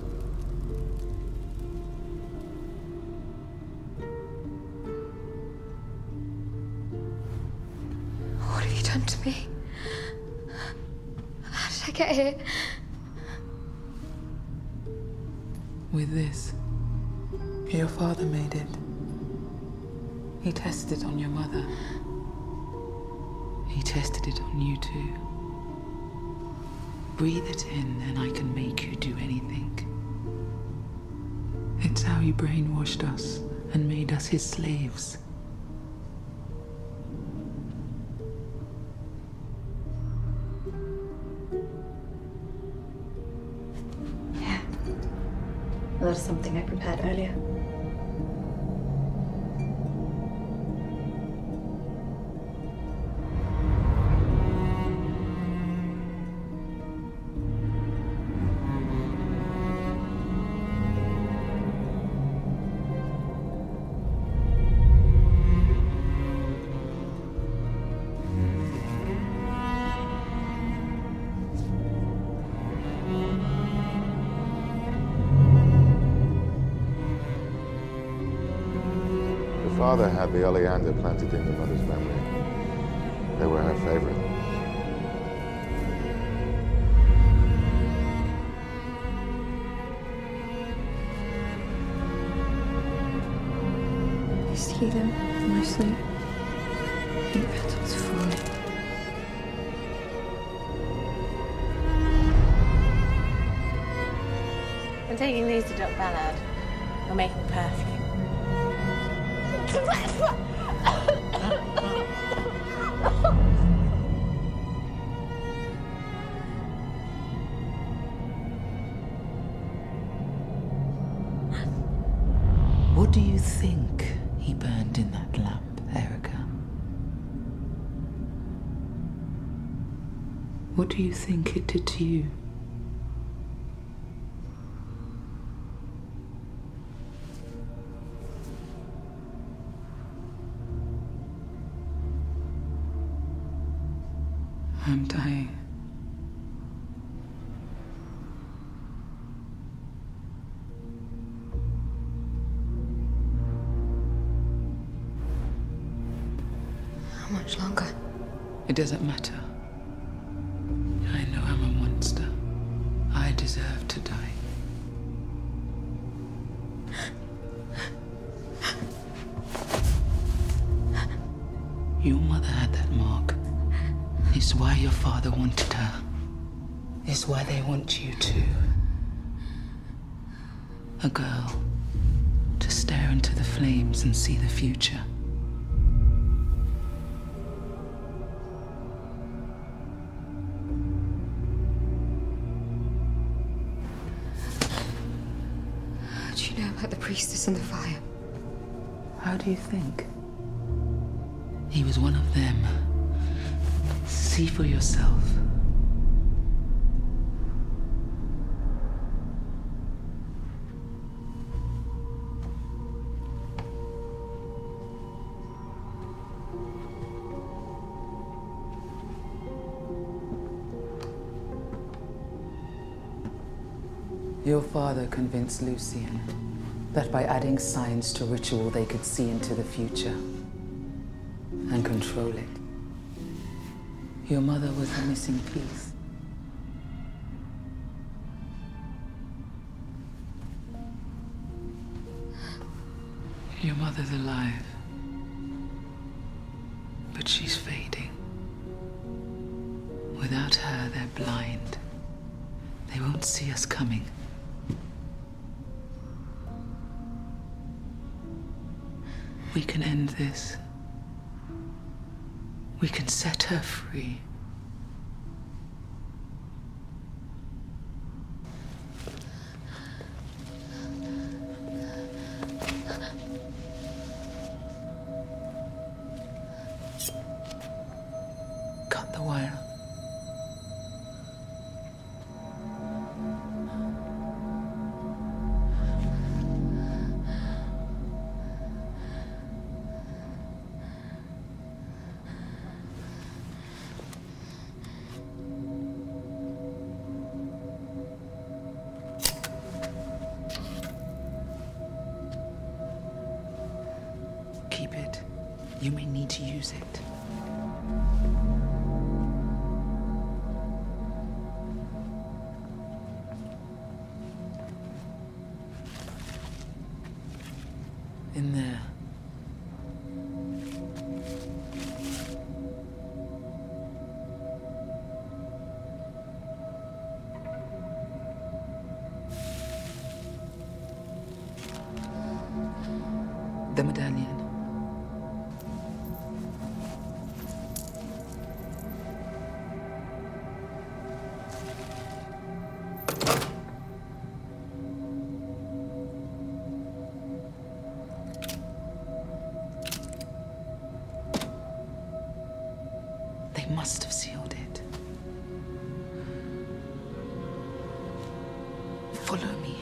What have you done to me? How did I get here? With this, your father made it. He tested it on your mother. He tested it on you too. Breathe it in and I can make you do anything. It's how he brainwashed us and made us his slaves. Yeah. Well, that's something I prepared earlier. Father had the oleander planted in your mother's memory. They were her favorite. I see them in my sleep. Pink petals falling. I'm taking these to Doctor Ballard. We're making perfume. What do you think he burned in that lamp, Erica? What do you think it did to you? I'm dying. How much longer? It doesn't matter. I know I'm a monster. I deserve to die. Your mother had that mark. It's why your father wanted her. It's why they want you too. A girl to stare into the flames and see the future. How do you know about the priestess and the fire? How do you think? He was one of them. See for yourself. Your father convinced Lucian that by adding science to ritual, they could see into the future and control it. Your mother was the missing piece. Your mother's alive, but she's fading. Without her, they're blind. They won't see us coming. We can end this. We can set her free. Cut the wire. Keep it. You may need to use it. In there. The medallion. They must have sealed it. Follow me.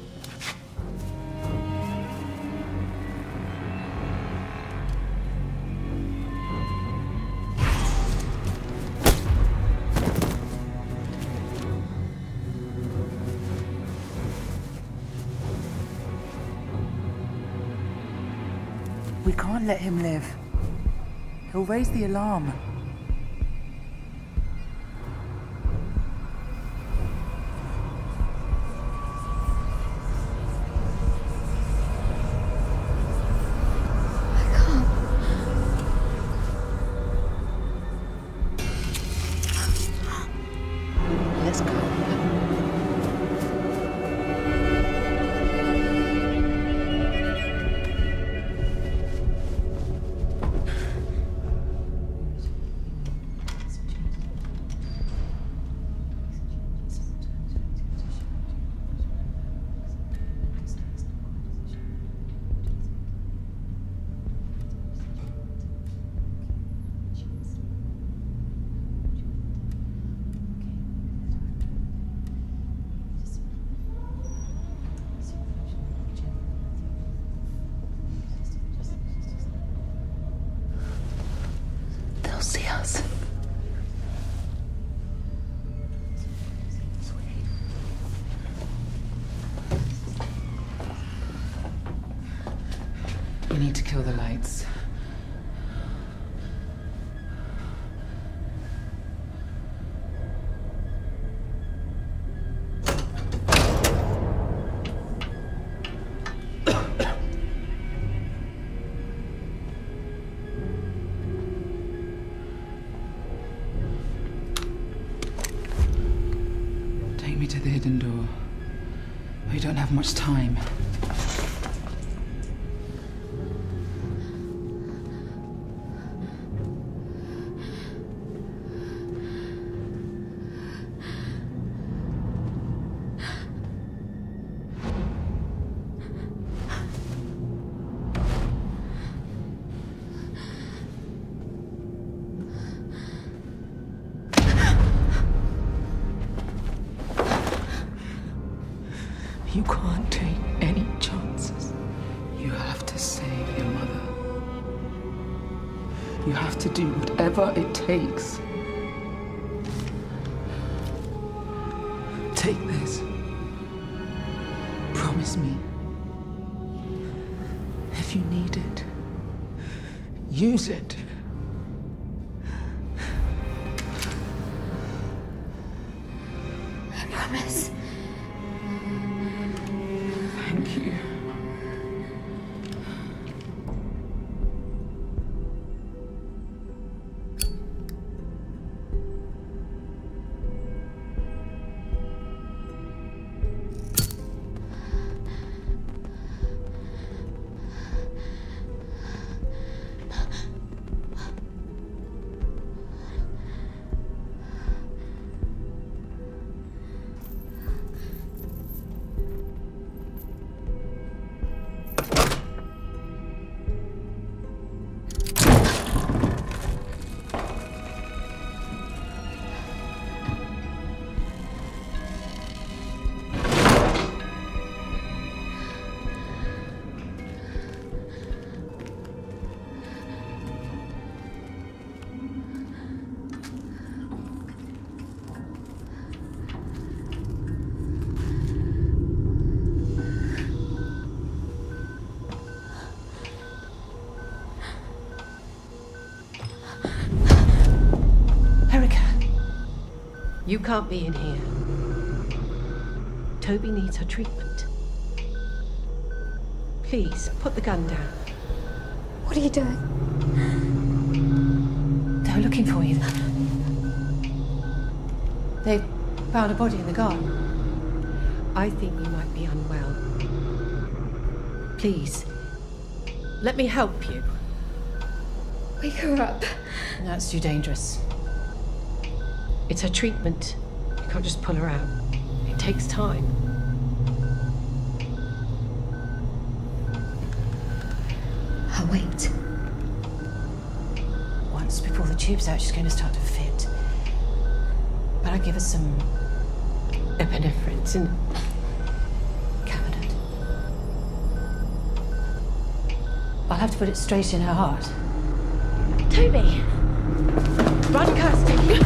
We can't let him live. He'll raise the alarm. Let's go. You need to kill the lights. Take me to the hidden door. We don't have much time. You can't take any chances. You have to save your mother. You have to do whatever it takes. Take this. Promise me. If you need it, use it. I promise. Thank you. You can't be in here. Toby needs her treatment. Please, put the gun down. What are you doing? They were looking for you. They found a body in the garden. I think you might be unwell. Please, let me help you. Wake her up. That's too dangerous. It's her treatment. You can't just pull her out. It takes time. I'll wait. Once before the tube's out, she's going to start to fit. But I'll give her some epinephrine and Cabinet. I'll have to put it straight in her heart. Toby! Run, Kirsty!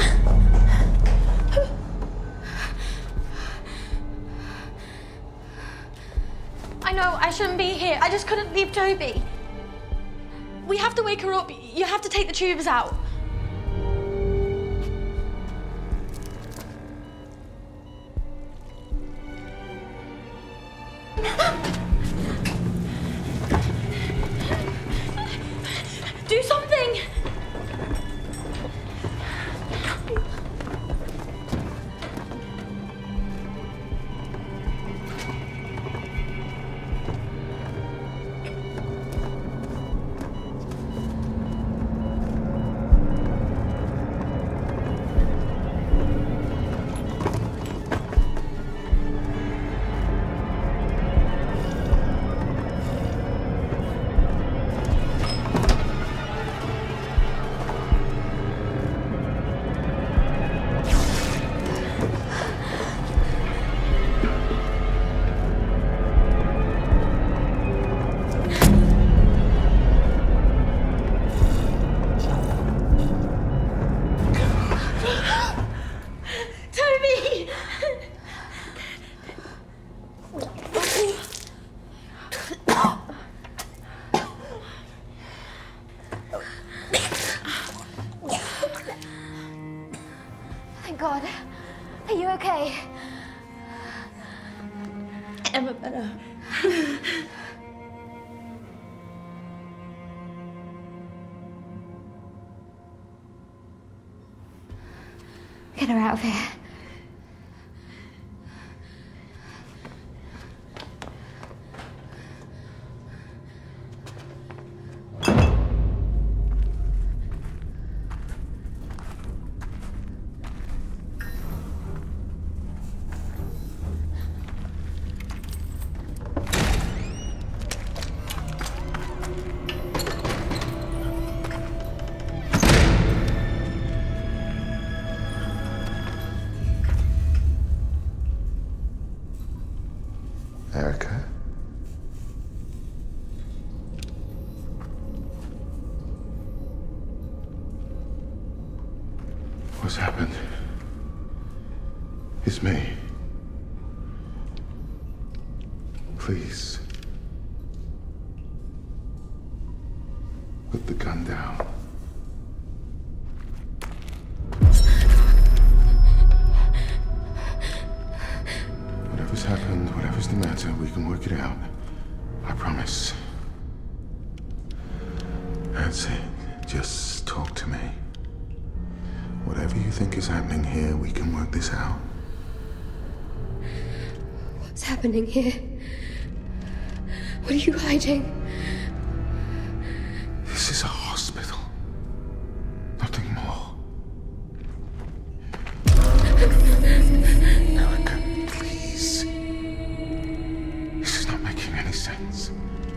I know, I shouldn't be here. I just couldn't leave Toby. We have to wake her up. You have to take the tubes out. Do something! okay? Ever better. Get her out of here. Erica? What's happened? It's me. Please. Put the gun down. Whatever's happened, whatever's the matter, we can work it out. I promise. That's it. Just talk to me. Whatever you think is happening here, we can work this out. What's happening here? What are you hiding? This is a hospital. Nothing more. Erica, please. This is not making any sense.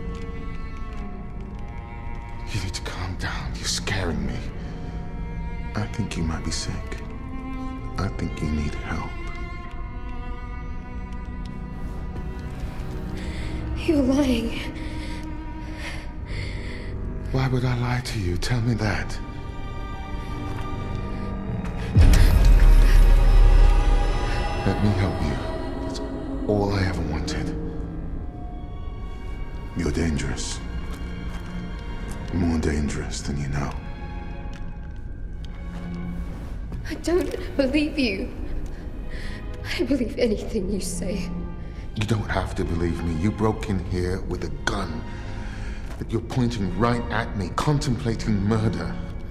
You need to calm down. You're scaring me. I think you might be sick. I think you need help. You're lying. Why would I lie to you? Tell me that. Let me help you. That's all I ever wanted. You're dangerous. More dangerous than you know. I don't believe you. I don't believe anything you say. You don't have to believe me. You broke in here with a gun that you're pointing right at me, contemplating murder.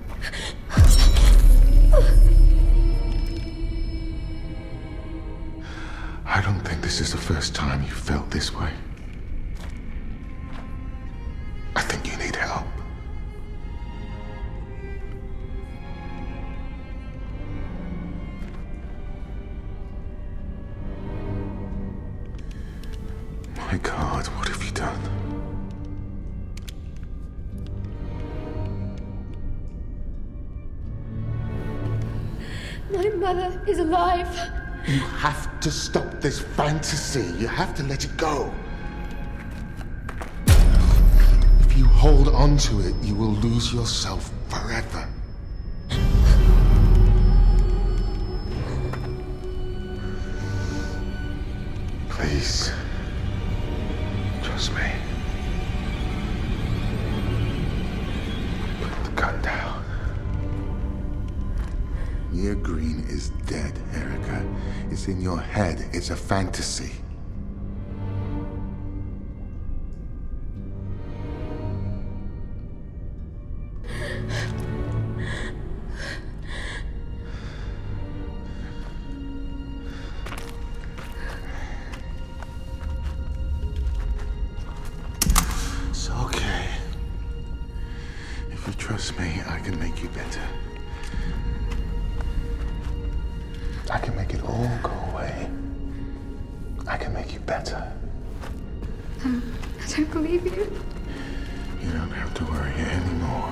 I don't think this is the first time you felt this way. I think you need help. My God, what have you done? My mother is alive. You have to stop this fantasy. You have to let it go. If you hold on to it, you will lose yourself forever. Please. Trust me. Put the gun down. Mia Green is dead, Erica. It's in your head. It's a fantasy. It's okay. If you trust me, I can make you better. I can make it all go away. I can make you better. Um, I don't believe you. You don't have to worry anymore.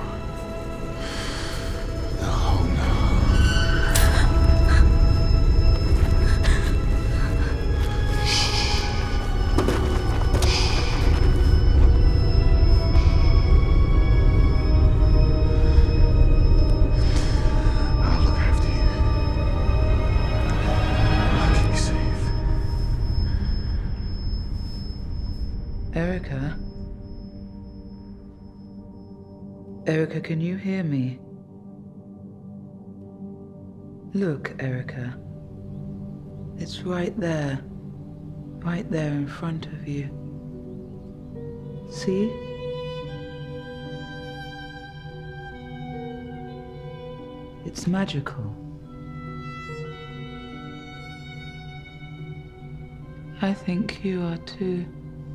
Oh no. I'll look after you. I'll keep you safe. Erica? Erica, can you hear me? Look, Erica. It's right there. Right there in front of you. See? It's magical. I think you are too.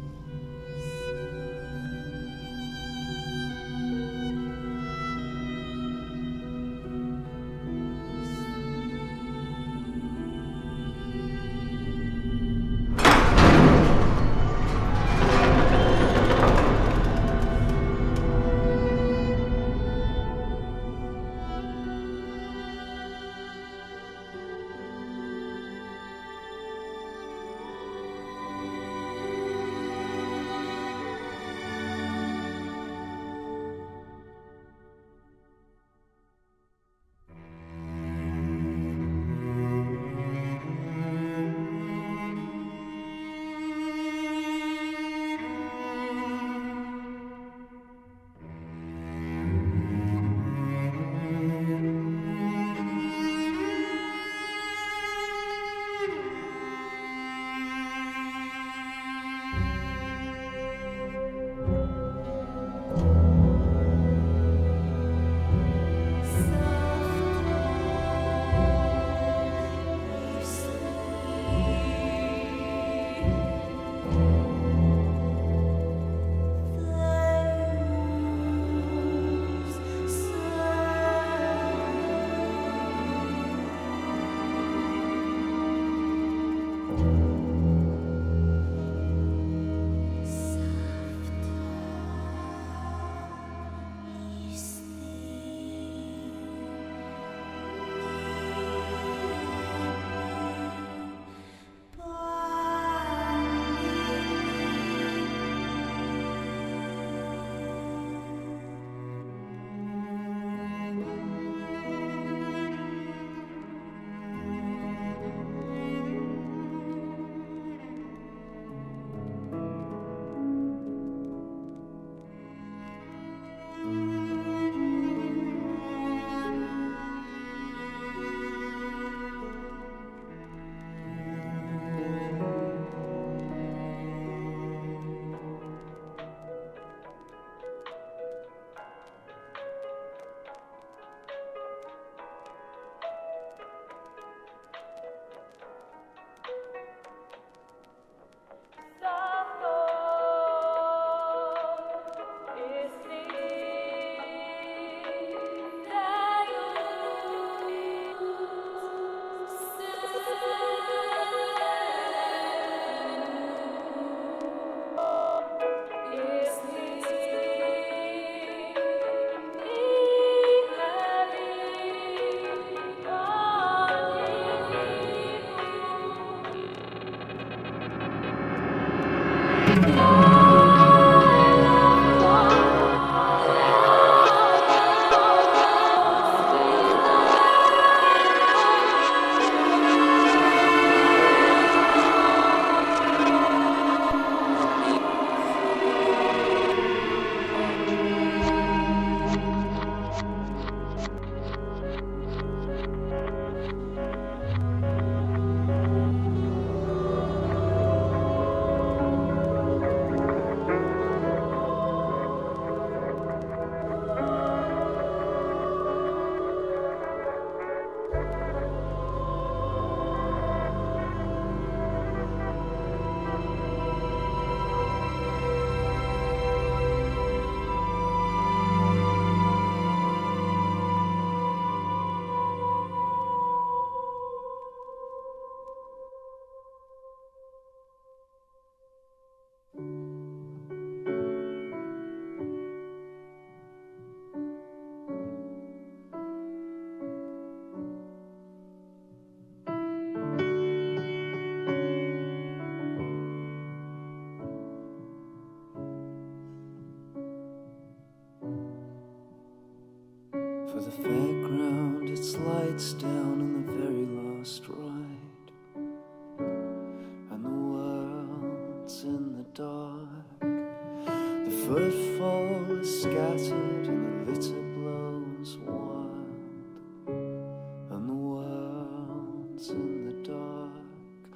For the fairground, its lights down in the very last ride, and the world's in the dark. The footfall is scattered and the litter blows wild, and the world's in the dark.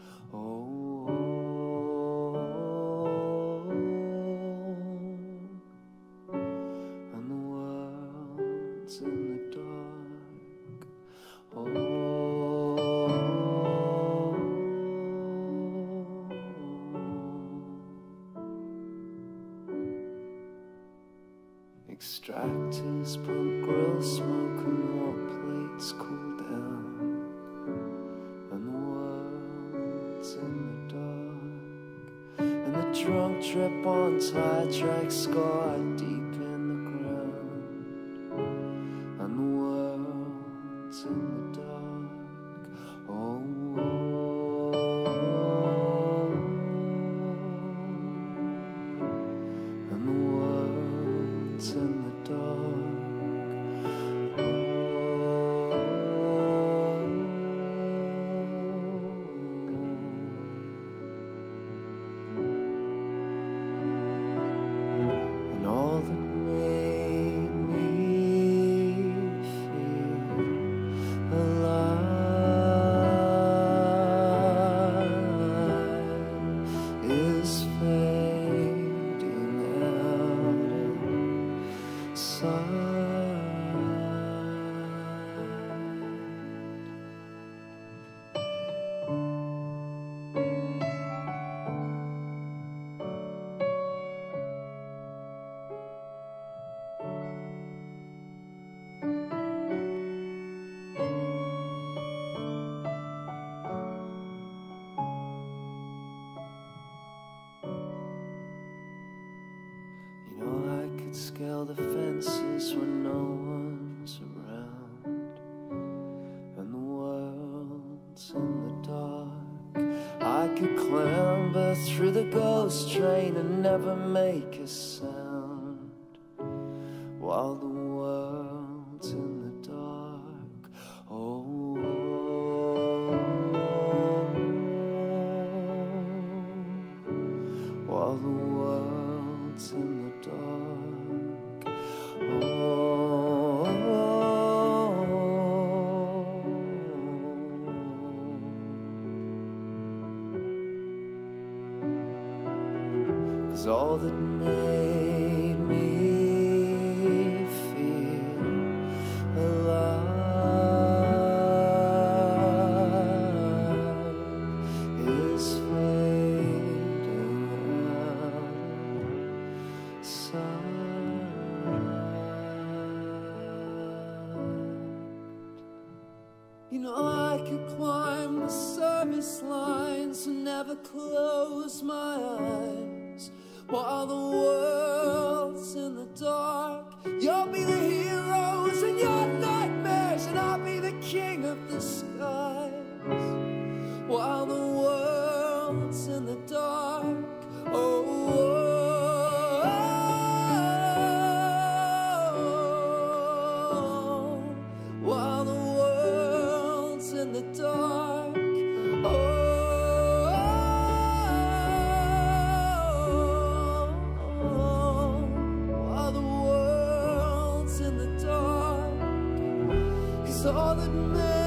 Extractors pump grill smoke and more plates cool down, and the world's in the dark, and the drunk drip on tire tracks scarred deep in the ground, and the world's in the dark. Oh, and the world's in the dark. And all that made me feel alive is fading out inside. You know, I could scale the fences when no one's around, and the world's in the dark. I could clamber through the ghost train and never make a sound, while the world's in the dark. Oh, while the world's in the dark. Oh, 'cause all that made me feel alive is fading out inside. You know, I could climb the service lines and never close my eyes, while the world's in the dark. You'll be the heroes in your nightmares, and I'll be the king of the skies, while the world's in the dark. Oh, while the world's in the dark. Oh, while the world's in the dark. 'Cause all that matters